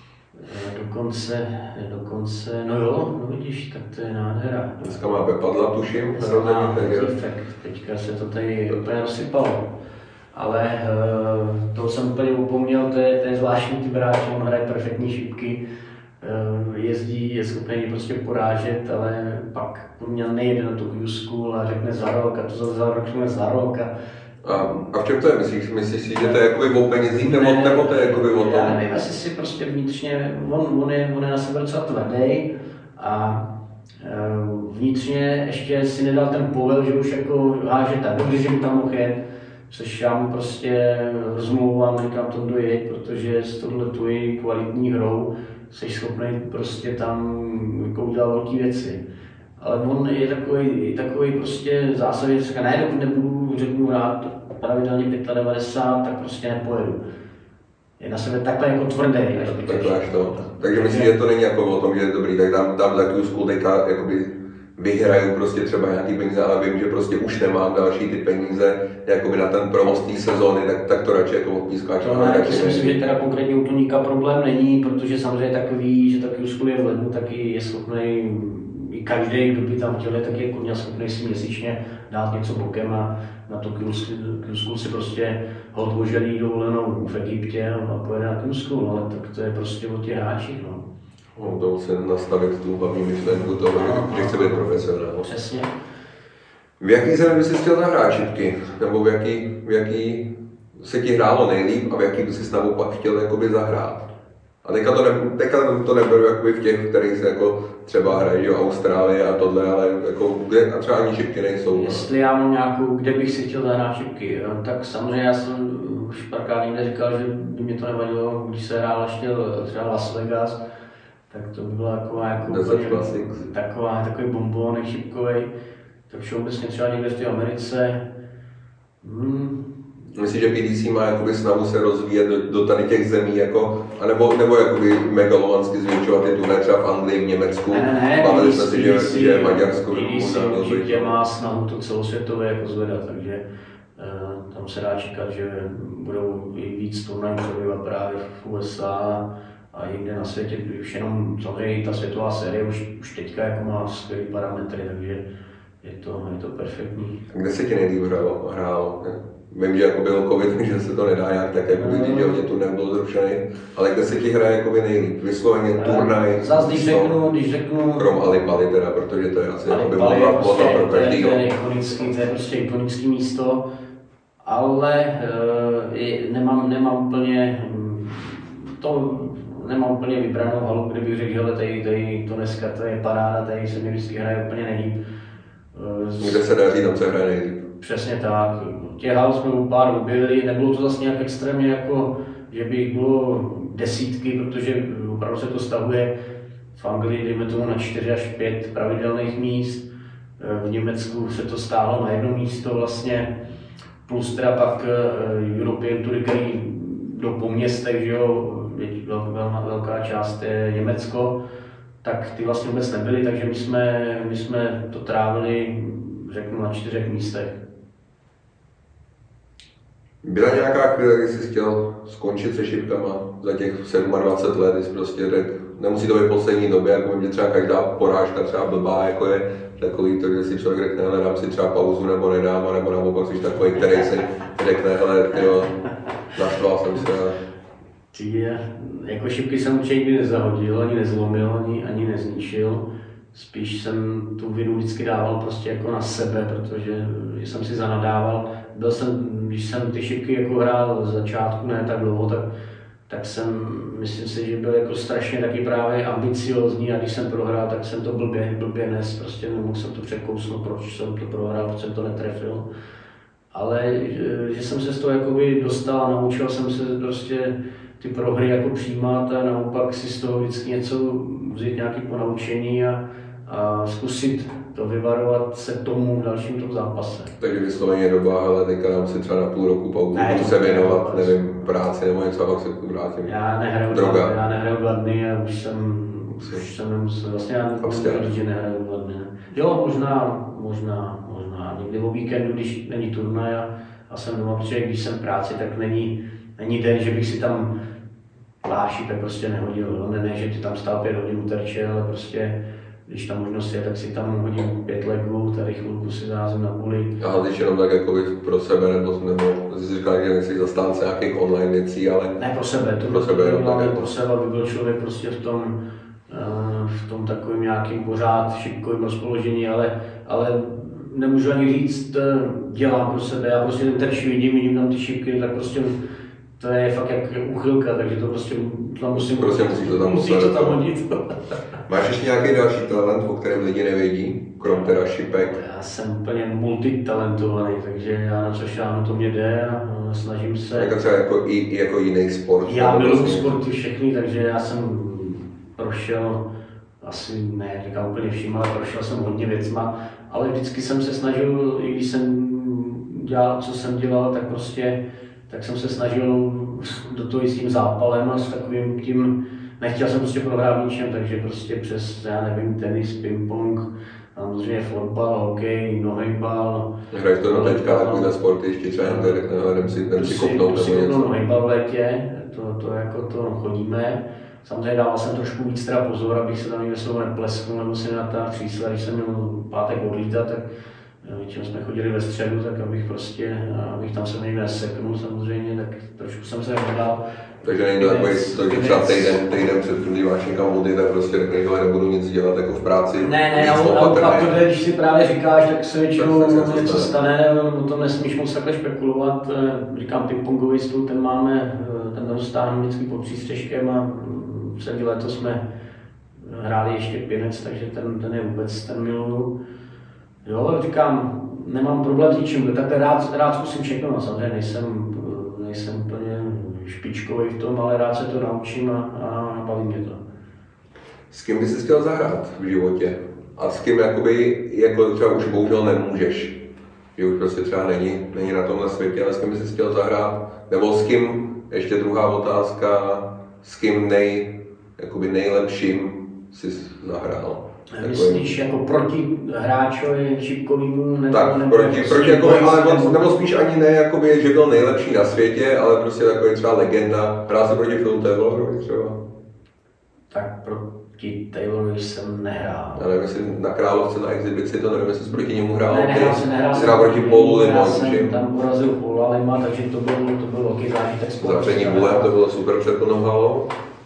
Dokonce, no jo, no vidíš, tak to je nádhera.
Dneska má Pepadla, tuším, narozeniny.
Teďka se to tady úplně rozsypalo. Ale to jsem úplně upomněl, to je zvláštní typ hráče, on hraje perfektní šipky, jezdí, je schopný prostě porážet, ale pak nejde na tu Q-School a řekne za rok a to za rok řekne za rok.
A v čem to je? Myslíš si, že to je jakoby o penězích nebo to je jakoby o tom?
Já nevím, asi si prostě vnitřně, on je na sebe docela tvrdý a vnitřně ještě si nedal ten povel, že už jako háže tak dobře, že mu tam mohl jet, což já mu prostě rozmlouvám, říkám to dojet, protože s touhle tvojí kvalitní hrou jsi schopný prostě tam jako udělat velké věci. Ale on je takový prostě zásadě, že říká, ne, dokud nebudu řeknu hrát pravidelně 95, tak prostě nepojedu. Je na sebe takhle jako tvrdý.
Takže myslím, že to není jako o tom, že je dobrý, tak dám za Q-School teďka jakoby vyhraju prostě třeba nějaký peníze, ale vím, že prostě už nemám další ty peníze jakoby na ten provoz té sezóny, tak to radši jako odpískáč.
Já si myslím, že teda konkrétně u Toníka problém není, protože samozřejmě takový, že ta Q-School je v lednu, taky je schopný i každý, kdo by tam chtěl, tak je schopný si měsíčně dát něco bokem a na tu Q-School si prostě hod oželí dovolenou v Egyptě a pojede na Q-School, ale tak to je prostě o těch hráčích. No.
To musí nastavit tu hlavní myšlenku toho, že chce být profesionál.
Přesně.
V jaký zemi by si chtěl zahrát šipky? Nebo v jaký se ti hrálo nejlíp a v jaký by si naopak chtěl jakoby zahrát? A teďka to neberu jakoby v těch, kterých se jako třeba hrají do Austrálie a tohle, ale jako kde a třeba ani šipky nejsou.
Jestli já mám nějakou, kde bych si chtěl zahrát šipky, tak samozřejmě já jsem už párkrát někde říkal, že by mě to nevadilo, když se hrál ještě třeba Las Vegas, tak to by byla takový bombónek šipkovej, tak všeobecně třeba někde v té Americe.
Myslím, že PDC má jakoby snahu se rozvíjet do tady těch zemí, jako, nebo jakoby megalomansky zvětšovat ty turné třeba v Anglii, v Německu.
Bavili jsme
si, že Maďarsko by
možná určitě má snahu to celosvětově jako zvedat, takže tam se dá čekat, že budou i víc turnajů probíhat právě v USA a jinde na světě, už jenom samozřejmě ta světová série už teďka jako má skvělý parametry, takže je to perfektní.
A kde se ti nejlíp hrálo? Vím, že jako byl covid, takže se to nedá nějak tak, jako když tu nebyl zrušený, ale kde se ti hraje jako nejlíp? Vysloveně turnaj?
Zas, když řeknu...
Krom Alipali teda, protože to je asi jako modla pro každýho.
To je prostě ikonický místo, ale nemám úplně vybranou halu, kde bych řekl, že tady to dneska to je paráda, tady se mi vždycky hraje úplně nejlíp.
Kde se daří, tam se hraje nejlíp.
Přesně tak. Těch hal jsme u pár byli, nebylo to zase nějak extrémně jako, že by jich bylo desítky, protože opravdu se to stahuje v Anglii, dejme tomu na 4 až 5 pravidelných míst. V Německu se to stáhlo na jedno místo vlastně, plus teda pak European Tour, který jdou po městech, že jo, velká část je Německo, tak ty vlastně vůbec nebyly, takže my jsme to trávili, řeknu, na 4 místech.
Byla nějaká chvíle, kdy jsi chtěl skončit se šipkama za těch 27 let, jsi prostě řekl, nemusí to být poslední době, jako mě třeba každá porážka třeba blbá, jako je takový to, že si člověk řekne, hele, dám si třeba pauzu nebo nedám, nebo naopak jsi takový, který si řekne, hele, tyjo, naštval jsem se.
Jako šipky jsem určitě nikdy nezahodil, ani nezlomil, ani nezničil. Spíš jsem tu vinu vždycky dával prostě jako na sebe, protože jsem si zanadával. Když jsem ty šipky jako hrál z začátku, ne tak dlouho, tak jsem, myslím si, že byl jako strašně taky právě ambiciózní a když jsem prohrál, tak jsem to blbě nes, prostě nemohl jsem to překousnout, proč jsem to prohrál, proč jsem to netrefil. Ale že jsem se z toho jakoby dostal a naučil jsem se prostě ty prohry jako přijímat a naopak si z toho vždycky něco vzít nějaké ponaučení a zkusit to vyvarovat se tomu v dalším tom zápase.
Takže vysloveně doba, ale teďka dám si třeba na půl roku pauzu, budu se věnovat, nevím, práci nebo něco, a pak se vrátím.
Já nehraju 2 dny a už jsem nemusel, vlastně já nemusel, že nehraju 2 dny. Jo, možná, někdy o víkendu, když není turnaj a jsem doma, protože když jsem v práci, tak není den, že bych si tam šipek prostě nehodil, ne, že ty tam stál 5 hodin u terče, ale prostě když ta možnost je, tak si tam hodím 5 legů, tady chvilku si zázím na puli.
A když jenom tak jako pro sebe, nebo jsi říkal, že nejsi zastánce nějakých online věcí, ale...
Ne, pro sebe, pro sebe, aby byl člověk prostě v tom takovým nějakým pořád šipkovým rozpoložení, ale nemůžu ani říct, dělám pro sebe, já prostě ten terč vidím tam ty šipky, tak prostě to je fakt jak uchylka, takže to prostě tam musím
musíš to tam
hodit.
Máš ještě nějaký další talent, o kterém lidi nevědí, krom teda šipek?
Já jsem úplně multitalentovaný, takže já na co šáhnu, to mě jde a snažím se...
Jako třeba jako jiný sport?
Já miluji sporty všechny, takže já jsem prošel, asi ne, říkám úplně vším, ale prošel jsem hodně věcma, ale vždycky jsem se snažil, i když jsem dělal, co jsem dělal, tak prostě tak jsem se snažil do toho i s tím zápalem a s takovým tím, nechtěl jsem prostě prohrát ničem, takže prostě přes, já nevím, tenis, ping-pong, samozřejmě fotbal, hokej, nohejbal.
Hraješ to do teďka takovýhle sporty, ještě třeba jdem si kopnout nebo něco?
Nohejbal v létě, to chodíme. Samozřejmě dával jsem trošku víc teda pozor, abych se tam někde neplesknul nebo si nenatáhl třísle, když jsem měl pátek odlítat, tak většinou jsme chodili ve středu, tak abych tam se někde neseknul samozřejmě, tak trošku jsem se nedal.
Takže není to takový, že třeba týden před tím díváš někam vody, tak prostě řekneš, že nebudu nic dělat jako v práci.
Ne, naopak, když si právě říkáš, tak se většinou něco stane, o tom nesmíš moc takhle špekulovat. Říkám, pingpongový stůl, ten tam dostáhneme vždycky pod přístřeškem a celý léto jsme hráli ještě Pinec, takže ten je vůbec, ten miluju. Jo, říkám, nemám problém s ničím, tak rád zkusím všechno, no, samozřejmě nejsem úplně špičkový v tom, ale rád se to naučím a baví mě to.
S kým bys chtěl zahrát v životě? A s kým jakoby, jako třeba už bohužel nemůžeš? Že už prostě třeba není na tomhle světě, ale s kým bys chtěl zahrát? Nebo s kým, ještě druhá otázka, s kým nejlepším jsi zahrál?
Myslíš jako proti hráčovi šipkovýmu?
Tak, proti jako, nebo spíš ani ne, jakoby, že byl nejlepší na světě, ale prostě takový třeba legenda. Hrál jsi proti Philu Taylorovi třeba?
Tak proti Taylorovi jsem nehrál.
Já nevím, jestli na Královce na exibici, to nevím, jestli jsi proti němu hrál.
Nehrál jsem
proti Paulu Limovi.
jsem tam porazil Paula Lima, takže to byl velký zážitek.
Zavření Bulem, to bylo super před plnou halou.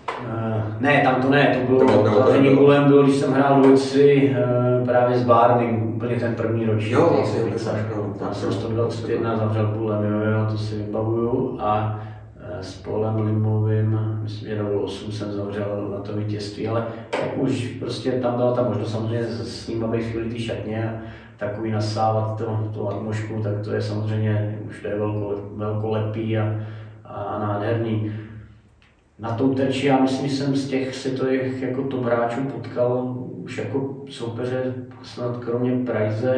Ne, tam to ne, to bylo zavření Bulem, bylo, když jsem hrál dvojici právě s Barney, úplně ten první ročník.
Jo, vlastně,
tam jsem 121 zavřel Bulem, jo, to si vybavuju. A s Paulem Limovým, myslím, že do 8 jsem zavřel na to vítězství, ale tak už prostě tam byla ta možnost samozřejmě s ním, aby chvíli ty šatně a takový nasávat tu atmosféru, tak to je samozřejmě, už to je velkolepý a nádherný. Na tom terči, já myslím, že jsem z těch světových jako top hráčů potkal už jako soupeře snad kromě Price.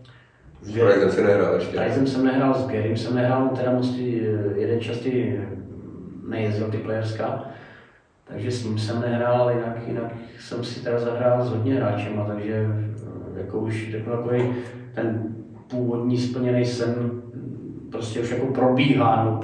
S Pricem si nehrál ještě.
Pricem jsem nehrál, s Garym jsem nehrál, teda jeden čas nejezdil ty playerská, takže s ním jsem nehrál, ale jinak jsem si teda zahrál s hodně hráčema, takže jako už takový ten původní splněný sen prostě už jako probíhá,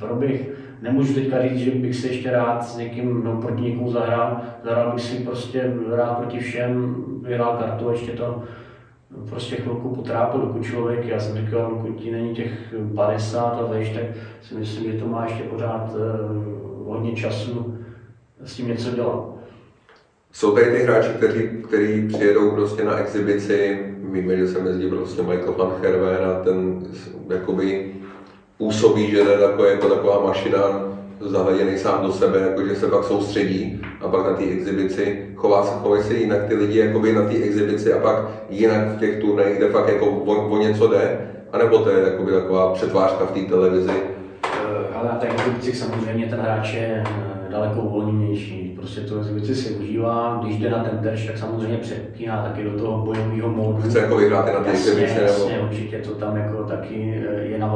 Nemůžu teďka říct, že bych se ještě rád s někým, proti někomu zahrál bych si prostě rád proti všem, vyhrál kartu, ještě to prostě chvilku potrápil, dokud člověk, já jsem říkal, dokud ti není těch 50 a vejš, tak si myslím, že to má ještě pořád hodně času s tím něco dělat.
Jsou tady ty hráči, kteří přijedou prostě na exibici, víme, že se jezdí prostě Michael van Gerwen a ten jakoby působí, že je taková mašina zahleděný sám do sebe, jako že se pak soustředí a pak na té exibici chovají se jinak ty lidi jakoby na té exibici a pak jinak v těch turnajích, kde fakt jako o něco jde, anebo to je jakoby taková přetvářka v té televizi?
Ale na té exibici samozřejmě ten hráč je daleko uvolněnější, prostě tu exibici si užívá, když jde na ten terč, tak samozřejmě přepíná taky do toho bojového módu.
Chce jako vyhrát i na té exibici?
Jasně, určitě to tam jako taky je na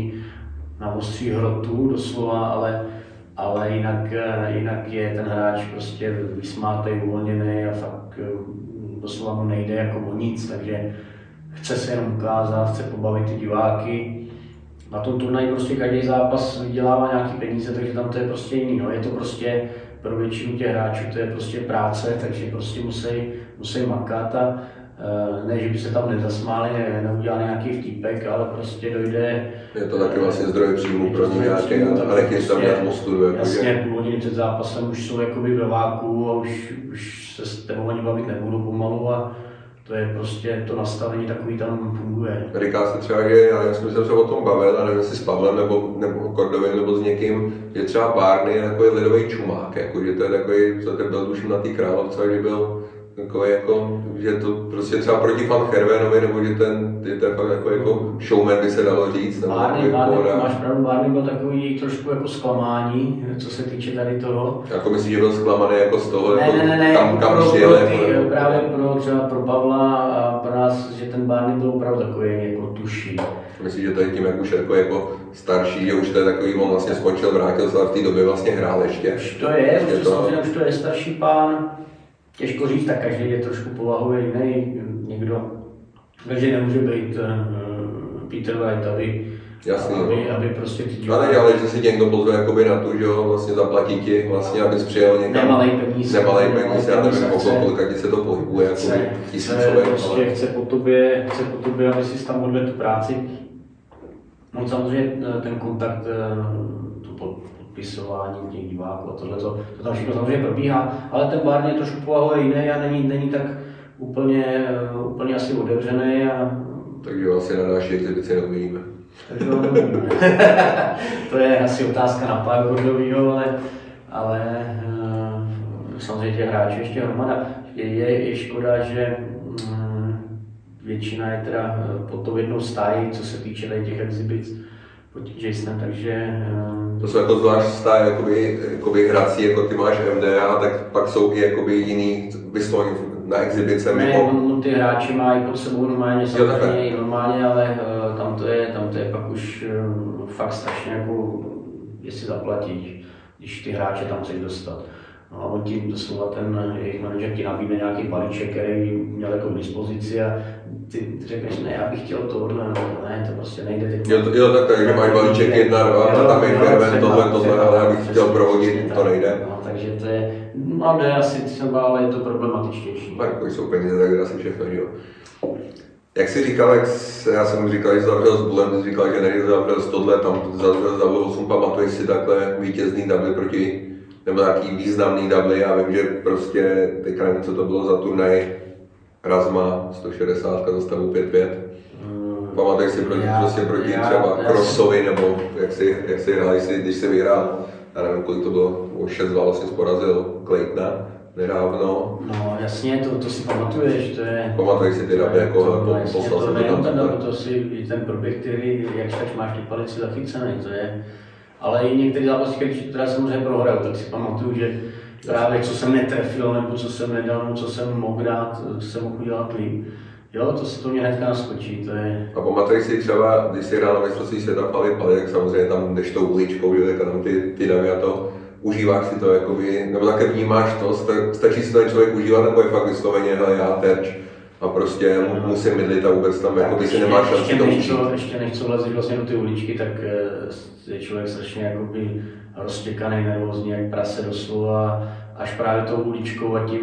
ostří hrotu doslova, ale jinak je ten hráč prostě vysmátej, uvolněný a fakt doslova mu nejde jako o nic, takže chce se jenom ukázat, chce pobavit ty diváky. Na tom turnaji prostě každý zápas vydělává nějaký peníze, takže tam to je prostě jiný. No. Je to prostě pro většinu těch hráčů to je prostě práce, takže prostě musí makat a ne, že by se tam nezasmáli, neudělali nějaký vtípek, ale prostě dojde.
Je to taky vlastně zdroj příjmu pro ně nějaké a nechtějí tam dělat mosturu.
Jasně, půl hodiny před zápasem už jsou jakoby ve váku a už se s tebou ani bavit nebudou pomalu a to je prostě to nastavení takový tam funguje.
Říká se třeba, že já nevím, jsem se o tom bavil, a nevím, jestli s Pavlem nebo Kordovým nebo s někým, že třeba Barney je takový lidový čumák, jako, že to je takový, co ten byl tuším na té Královce, že byl takový jako, že to prostě třeba proti Van Gerwenovi, nebo že to je fakt jako showman, by se dalo říct.
Barney, máš pravdu, Barney byl takový trošku jako zklamání, co se týče tady toho.
Jako myslíš, že byl zklamaný jako z toho,
ne,
kam přijel?
Právě třeba pro Pavla a pro nás, že ten Barney byl opravdu takový jako tuší.
Myslím, že to je tím, jak už jako starší, že už to je takový, on vlastně skončil, vrátil se a v té době vlastně hrál ještě.
Už to je, už to je starší pán. Těžko říct, tak každý je trošku povahově jiný, někdo. Takže nemůže být Peter White, aby prostě ty
diváky. Ale že si tě někdo pozve jakoby na tu, že jo, vlastně zaplatí ti, vlastně, abys přijel někam.
Nemalej peníze,
já nevím, kolika ti se to pohybuje, jakoby tisícové.
Prostě chce po tobě, aby si tam odvedl tu práci. No samozřejmě ten kontakt, podpisování těch diváků a tohle, to tam všechno samozřejmě probíhá, ale ten Barney je trošku povahově jiný a není tak úplně asi otevřený.
Takže asi na další exibici neuvidíme.
To je asi otázka na pár Gordovýho, ale samozřejmě těch hráčů ještě hromada. Je škoda, že většina je teda pod tou jednou stájí, co se týče tady těch exhibic pod Jasonem, takže...
To jsou jako zvlášť stáje, jakoby hrací, jako ty máš MDA, tak pak jsou i jakoby jiný vyslovený na exibice mimo.
No, ty hráči mají pod sebou normálně, samozřejmě normálně, ale tam to je pak už fakt strašně jako, jestli zaplatíš, když ty hráče tam chceš dostat. No a on ti doslova ten jejich manažer ti nabídne nějaký balíček, který měl jako k dispozici a ty řekneš, ne, já bych chtěl tohle, ne, to prostě nejde. Teď
jo, tak že máš balíček 1, 2, a tam je Kerven, tohle, ale já bych chtěl provodit, to nejde.
No, takže to je, no jde asi třeba, ale je to problematičtější.
Tak když jsou peníze, tak jde asi všechno, jo. Jak jsi říkal, já jsem říkal, že zavřel s Bulem, ty jsi říkal, že nejde zavřel s tohle, tam zavřel 8, pamatuješ si takhle vítězný double proti, nebo nějaký významný double, já vím, že prostě teďka nevím, co to bylo za turnaj, Razma 160 za stavu 5-5. Pamatuješ si proti třeba Crossovi, nebo jak si hráli, když jsi vyhrál, já nevím, kolik to bylo, o 6-2 vlastně porazil Claytona nedávno.
No jasně, to si pamatuješ, to je...
Pamatuješ si ty double, jako
poslal jsem to tam. To si i ten proběh, který, jak tak máš ty palici zachycený, to je... Ale i některý zápasy, když teda samozřejmě prohrál, tak si pamatuju, že právě co jsem netrefil, nebo co jsem nedal, nebo co jsem mohl dát, jsem mohl udělat líp. Jo, to mě hnedka naskočí, to je... A
pamatuješ si třeba, když jsi hrál na mistrovství světa paly, tak samozřejmě tam jdeš tou uličkou, že tam ty davy a to, užíváš si to, jakoby, nebo také vnímáš to, stačí si ten člověk užívat, nebo je fakt vysloveně, hele, já terč a prostě musím mydlit a vůbec tam jakoby si nemá šanci to učit.
Ještě než co vlezeš vlastně do ty uličky, tak je člověk strašně jakoby roztěkaný, nervózní, jak prase doslova, až právě tou uličkou a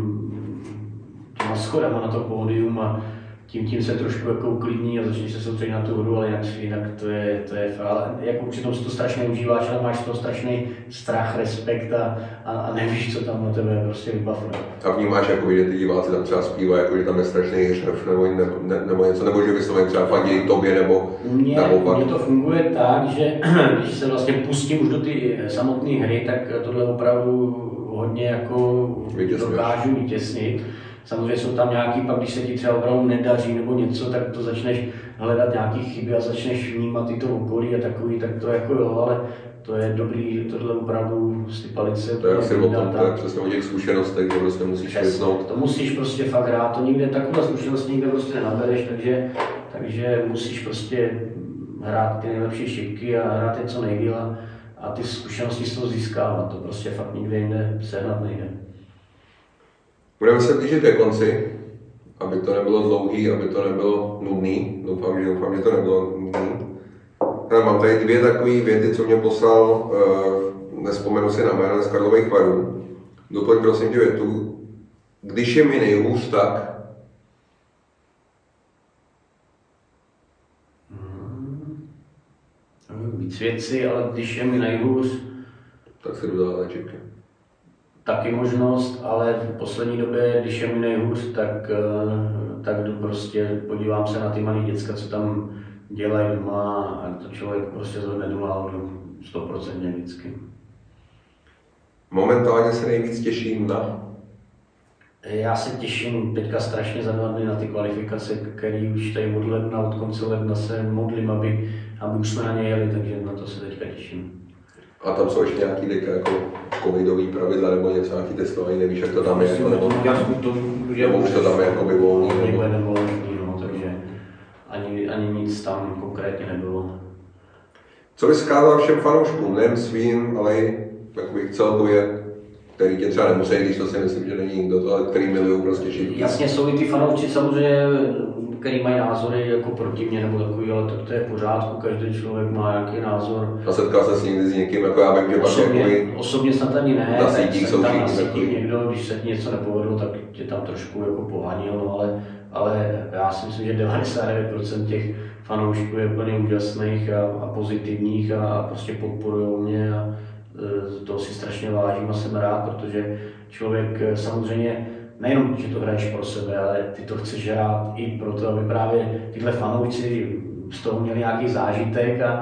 těma schodama na to pódium a tím se trošku jako uklidní a začneš se soustředit na tu hru, ale jinak to je ale jako přitom si to strašně užíváš, ale máš to strašný strach, respekt a nevíš, co tam na tebe prostě vybavuje.
A vnímáš, jakoby, že ty diváci tam třeba zpívají, jako, že tam je strašný hřev nebo něco, nebo že vysloveně třeba fandí tobě nebo naopak?
Mně to funguje tak, že když se vlastně pustím už do ty samotné hry, tak tohle opravdu hodně jako dokážu vytěsnit. Samozřejmě jsou tam nějaký, pak když se ti třeba opravdu nedaří nebo něco, tak to začneš hledat nějaké chyby a začneš vnímat i to okolí a takový, tak to jako jo, ale to je dobrý, tohle opravdu z ty palice.
To je asi o tom, to je přesně o těch zkušenostech, že prostě musíš vysnout.
To musíš prostě fakt hrát, to nikde, takovou zkušenost nikde prostě nenabereš, takže musíš prostě hrát ty nejlepší šipky a hrát je co nejdýl a ty zkušenosti z toho získávat, to prostě fakt nikde jinde sehnat nejde.
Budeme se blížit ke konci, aby to nebylo dlouhý, aby to nebylo nudný. Doufám, že to nebylo nudný. Mám tady 2 takové věty, co mě poslal, nespomenu si na jméno, z Karlových Varů. Doplň prosím tě větu. Když je mi nejhůř, tak...
Víc věcí, ale když je mi nejhůř...
Tak se jdu dát léčivky.
Taky možnost, ale v poslední době, když je mi nejhůř, tak jdu prostě, podívám se na ty malé děcka, co tam dělají doma a to člověk prostě zvedne tu náladu 100% vždycky.
Momentálně se nejvíc těším na?
Já se těším teďka strašně za 2 dny na ty kvalifikace, které už tady od ledna, od konce ledna se modlím, aby už jsme na ně jeli, takže na to se teďka těším.
A tam jsou ještě nějaký teďka jako covidový pravidla nebo něco, nějaký testování, nevíš, jak to tam je? Nebo už to tam je jakoby volný?
Nebo no, takže ani nic tam konkrétně nebylo.
Co bys vzkázal všem fanouškům, nejen svým, ale i celkově, který tě třeba nemusí, když to si myslím, že není nikdo, ale který milují prostě šipky?
Jasně, jsou i ty fanoušci samozřejmě, který mají názory jako proti mě nebo takový, ale to je v pořádku, každý člověk má nějaký názor.
A setkal se s někdy s někým, jako já vím, že
osobně snad ani ne,
na sítích jsou
tam na sítích někdo, když se ti něco nepovedlo, tak tě tam trošku jako pohánil, no, ale já si myslím, že 99% těch fanoušků je úplně úžasných a pozitivních a prostě podporují mě a toho si strašně vážím a jsem rád, protože člověk samozřejmě nejenom, že to hraješ pro sebe, ale ty to chceš hrát i proto, aby právě tyhle fanoušci z toho měli nějaký zážitek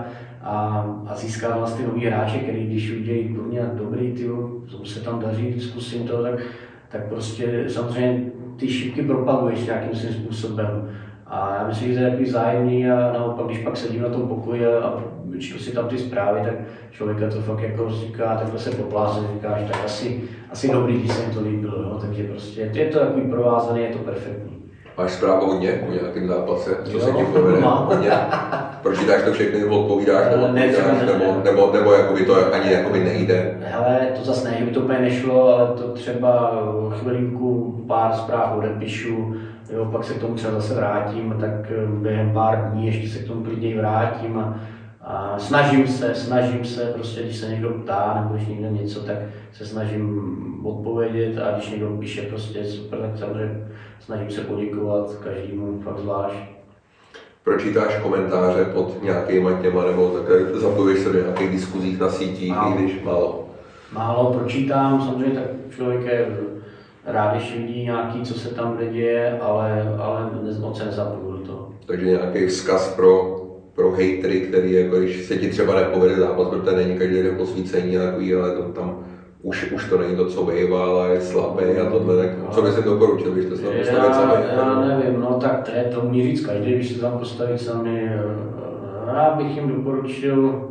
a získat vlastně nový hráče, který když udělají kurně dobrý, to se tam daří, zkusím to, tak prostě samozřejmě ty šipky propaguješ nějakým svým způsobem. A já myslím, že to je takový zájemný a naopak, když pak sedím na tom pokoji a čtu si tam ty zprávy, tak člověka to fakt jako říká, takhle se popláze, říkáš, tak asi dobrý, když se mi to líbilo, no? Takže prostě je to takový provázaný, je to perfektní.
Máš zprávu hodně po nějakém zápase, co se ti povede? Pročítáš to všechny, nebo odpovídáš, nebo jakoby to ani jakoby nejde?
Hele, to zase ne, že by to úplně nešlo, ale to třeba chvilinku, pár zpráv odepíšu, jo, pak se k tomu třeba zase vrátím, tak během pár dní ještě se k tomu klidněji vrátím a snažím se, prostě když se někdo ptá nebo když někdo něco, tak se snažím odpovědět a když někdo píše prostě super, tak samozřejmě snažím se poděkovat každému fakt zvlášť.
Pročítáš komentáře pod nějakýma těma nebo takhle zapojuješ se do nějakých diskuzích na sítích, i když málo?
Málo pročítám, samozřejmě tak člověk je rád, když vidí nějaký, co se tam děje, ale moc se nezapojuju do toho.
Takže nějaký vzkaz pro hejtery, který jako když se ti třeba nepovede zápas, protože není každý den posvícení a takový, ale to tam už to není to, co bývá, ale je slabé a tohle, tak co bys jim doporučil, když to se tam postavit sami?
Já nevím, no tak to umí říct každý, když se tam postaví sami. Já bych jim doporučil,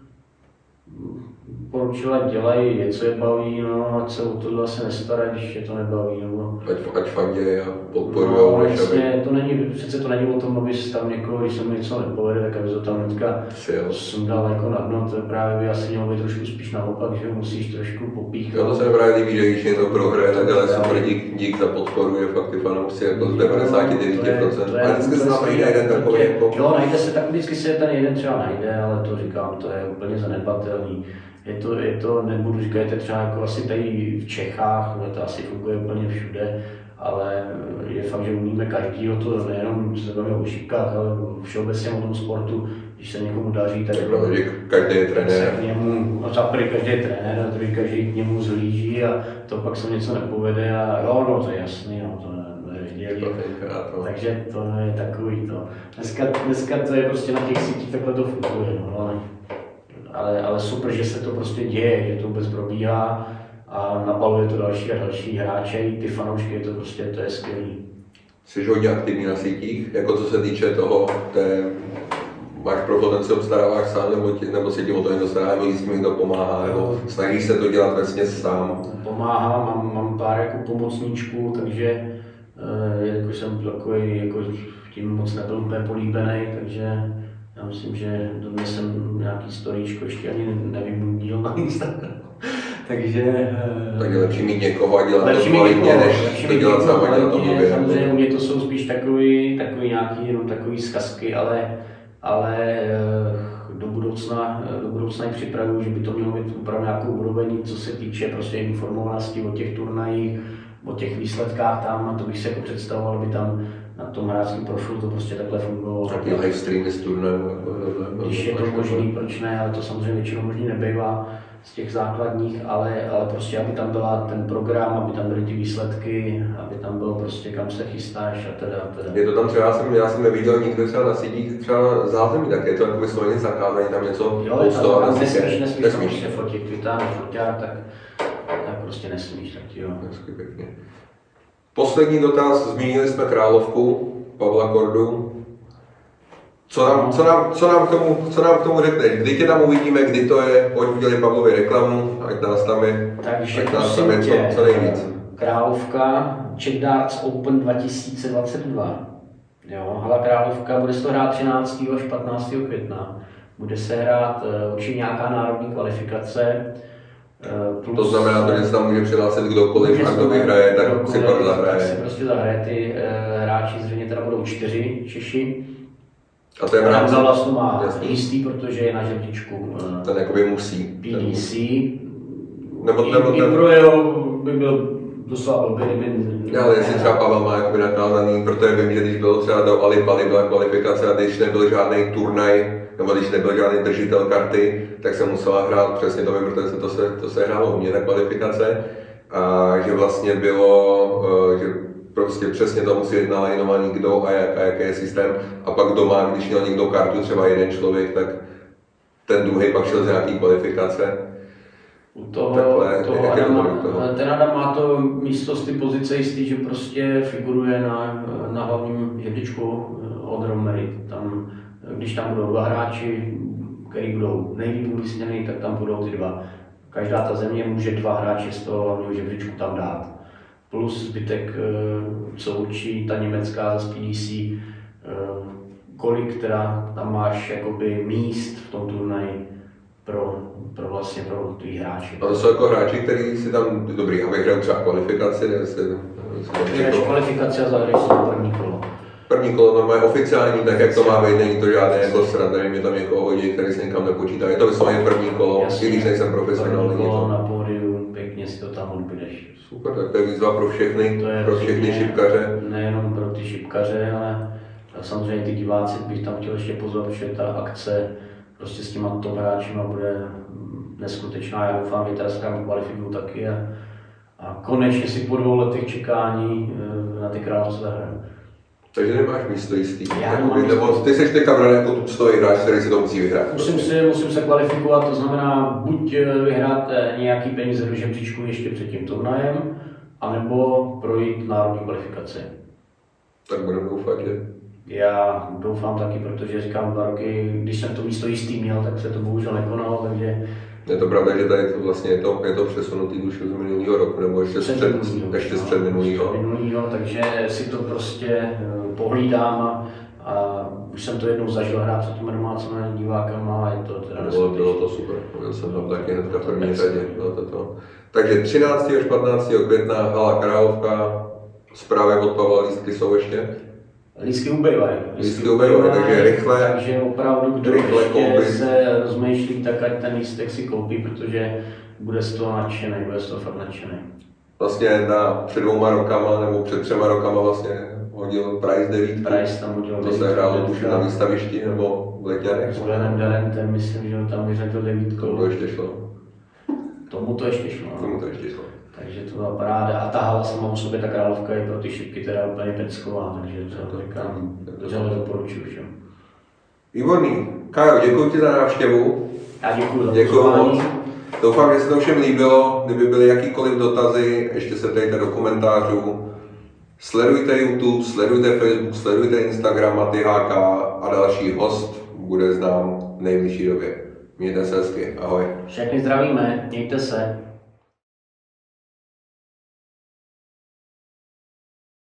ať dělají něco je baví, no, ať se o tohle asi nestarají, když je to nebaví. Nebo...
Ať fandějí a podporujou.
No, jasně, přece to není o tom, abys tam někoho, když se mu něco nepovede, tak aby to tam hnedka sundal jako na dno, to právě by asi mělo být trošku spíš naopak, že musíš trošku popíchat.
No to se mi právě líbí, že když někdo prohraje, tak ale super, dík za podporu, je fakt ty fanoušci jako z 99%. Ale vždycky se nám najde jeden takový jako...
Jo, najde se, tak vždycky se ten jeden třeba najde, ale to říkám, to je úplně zanedbatelný. Je to, nebudu říkat, je to třeba jako asi tady v Čechách, to asi funguje úplně všude, ale je fakt, že umíme každýho to, nejenom se bavíme o šipkách, ale všeobecně o tom sportu, když se někomu daří, tak
každý je trenér.
K němu, no první každý je trenér, a druhý každý k němu zhlíží a to pak se něco nepovede a jo, no to je jasný, no to nevěděli. Takže to je takový to. Dneska to je prostě na těch sítích takhle to funguje, no, ale super, že se to prostě děje, že to vůbec probíhá a nabaluje to další a další hráče, i ty fanoušky, to je skvělý.
Jsi hodně aktivní na sítích, jako co se týče toho, máš problém, ten se obstaráváš sám, nebo si tím o to někdo stará, nebo s někdo pomáhá, nebo snažíš se to dělat vesměs sám?
Pomáhám, mám pár jako pomocníčků, takže jako jsem takový, jako tím moc nebyl úplně políbený, takže já myslím, že dodnes jsem nějaký storíčko ještě ani nevymudil na Instagramu. Takže
je lepší mít někoho a dělat to kvalitně, než to dělat sám a dělat to blbě.
Samozřejmě u mě to jsou spíš takový nějaký jenom takový zkazky, ale do budoucna ji připravuju, že by to mělo být opravdu nějakou úroveň, co se týče prostě informovanosti o těch turnajích, o těch výsledkách tam, a to bych si jako představoval, aby tam na tom hráčském profilu to prostě takhle fungovalo.
Taky live streamy z turnajem.
Když je to možný, proč ne, ale to samozřejmě většinou možný nebývá z těch základních, ale prostě aby tam byla ten program, aby tam byly ty výsledky, aby tam bylo prostě kam se chystáš a teda.
Je to tam třeba, já jsem neviděl nikdy třeba na sítích třeba zázemí, tak je to jako vysloveně zakázané tam něco
postovat na sítě. Nesmíš se fotit, vytáhnout foťák, tak prostě nesmíš, tak jo.
Pěkně. Poslední dotaz, zmínili jsme Královku, Pavla Kordu. Co nám k tomu řekneš? Kdy tě tam uvidíme, kdy to je? Pojď udělat Pavlovi reklamu, ať nás tam je co nejvíc.
Královka, Czech Darts Open 2022. Jo, hala Královka, bude se to hrát 13. až 15. května. Bude se hrát určitě nějaká národní kvalifikace.
To znamená, že se tam může přihlásit kdokoliv, a kdo vyhraje, tak si pak zahraje.
Tak si prostě zahraje, ty hráči zřejmě teda budou 4 Češi.
A to je
Za Vlastu má jistý, protože je na žebříčku
ten jakoby musí.
PDC.
Nebo
pro jeho by byl doslova blbý, kdyby...
Ale jestli třeba Pavel má jakoby nakázaný, protože vím, že když bylo třeba do Alipali byla kvalifikace a když nebyl žádný turnaj, nebo když nebyl žádný držitel karty, tak se musela hrát přesně to, protože to se hrálo u mě na kvalifikace. A že vlastně bylo, že prostě přesně to musí být nalajnovaný kdo a jaký je systém. A pak doma, když měl někdo kartu, třeba jeden člověk, tak ten druhý pak šel z nějaký kvalifikace.
U toho ten Adam má to místo z ty pozice jistý, že prostě figuruje na hlavním žebříčku od Romery. Tam, když tam budou dva hráči, který budou nejlíp umístěný, tak tam budou ty dva. Každá ta země může dva hráče z toho hlavního žebříčku tam dát. Plus zbytek, co určí ta německá z PDC, kolik teda tam máš jakoby míst v tom turnaji pro tvý hráče.
A to jsou jako hráči, kteří si tam, dobrý, a vyhrajou třeba kvalifikaci,
Vyhraješ kvalifikaci a zahraješ si první kolo.
První kolo normálně oficiální, tak jak to má být, není to žádné jako sranda, mě tam někoho hodí, který se někam nepočítá. Je to vysloveně první kolo, i když nejsem profesionální.
První kolo na pódiu, pěkně si to tam odbydeš.
Super, tak to je výzva pro všechny šipkaře.
Nejenom pro ty šipkaře, ale samozřejmě ty diváci bych tam chtěl ještě pozvat, protože ta akce prostě s těma top hráčima bude neskutečná. Já doufám, že teda se tam kvalifikuju taky a konečně si po 2 letech čekání na ty královce zahraju.
Takže nemáš místo jistý.
Nebo
ty seš teďka braný jako tuctový hráč, který si to musí vyhrát.
Musím se kvalifikovat, to znamená buď vyhrát nějaký peníze do žebříčku ještě před tím turnajem, anebo projít národní kvalifikaci.
Tak budeme doufat, že?
Já doufám taky, protože říkám 2 roky, když jsem to místo jistý měl, tak se to bohužel nekonalo, takže...
Je to pravda, že tady to vlastně je to přesunutý už z minulého roku, nebo ještě z před minulého.
Takže si to prostě pohlídám a už jsem to jednou zažil hrát před těmi domácími divákama a je to teda
bylo to super, byl jsem tam taky hnedka v první řadě. Takže 13. až 15. května Hala Královka, zprávy od Pavla, lístky jsou ještě?
Lístky ubejvají,
takže rychle.
Takže opravdu, kdo ještě se rozmýšlí, tak ať ten lístek si koupí, protože bude z toho nadšený, bude z toho fakt nadšený.
Vlastně před 2 rokama nebo před 3 rokama vlastně hodil Price 9.
Price tam hodil 9.
To se hrálo tuším na výstavišti nebo v Letňanech.
S Lenem Darentem, myslím, že tam vyřadil 9.
To ještě šlo.
Tomu to ještě šlo. Takže to byla paráda. A ta hala sama o sobě, ta Královka, je pro ty šipky teda úplně pecková, takže to říkám, vřele doporučuji všem.
Výborný. Kájo, děkuji ti za návštěvu.
Já děkuji za
pozvání. Doufám, že se to všem líbilo. Kdyby byly jakýkoliv dotazy, ještě se ptejte do komentářů. Sledujte YouTube, sledujte Facebook, sledujte Instagram Maty HK a další host bude znám v nejbližší době. Mějte se hezky. Ahoj.
Všechny zdravíme, mějte se.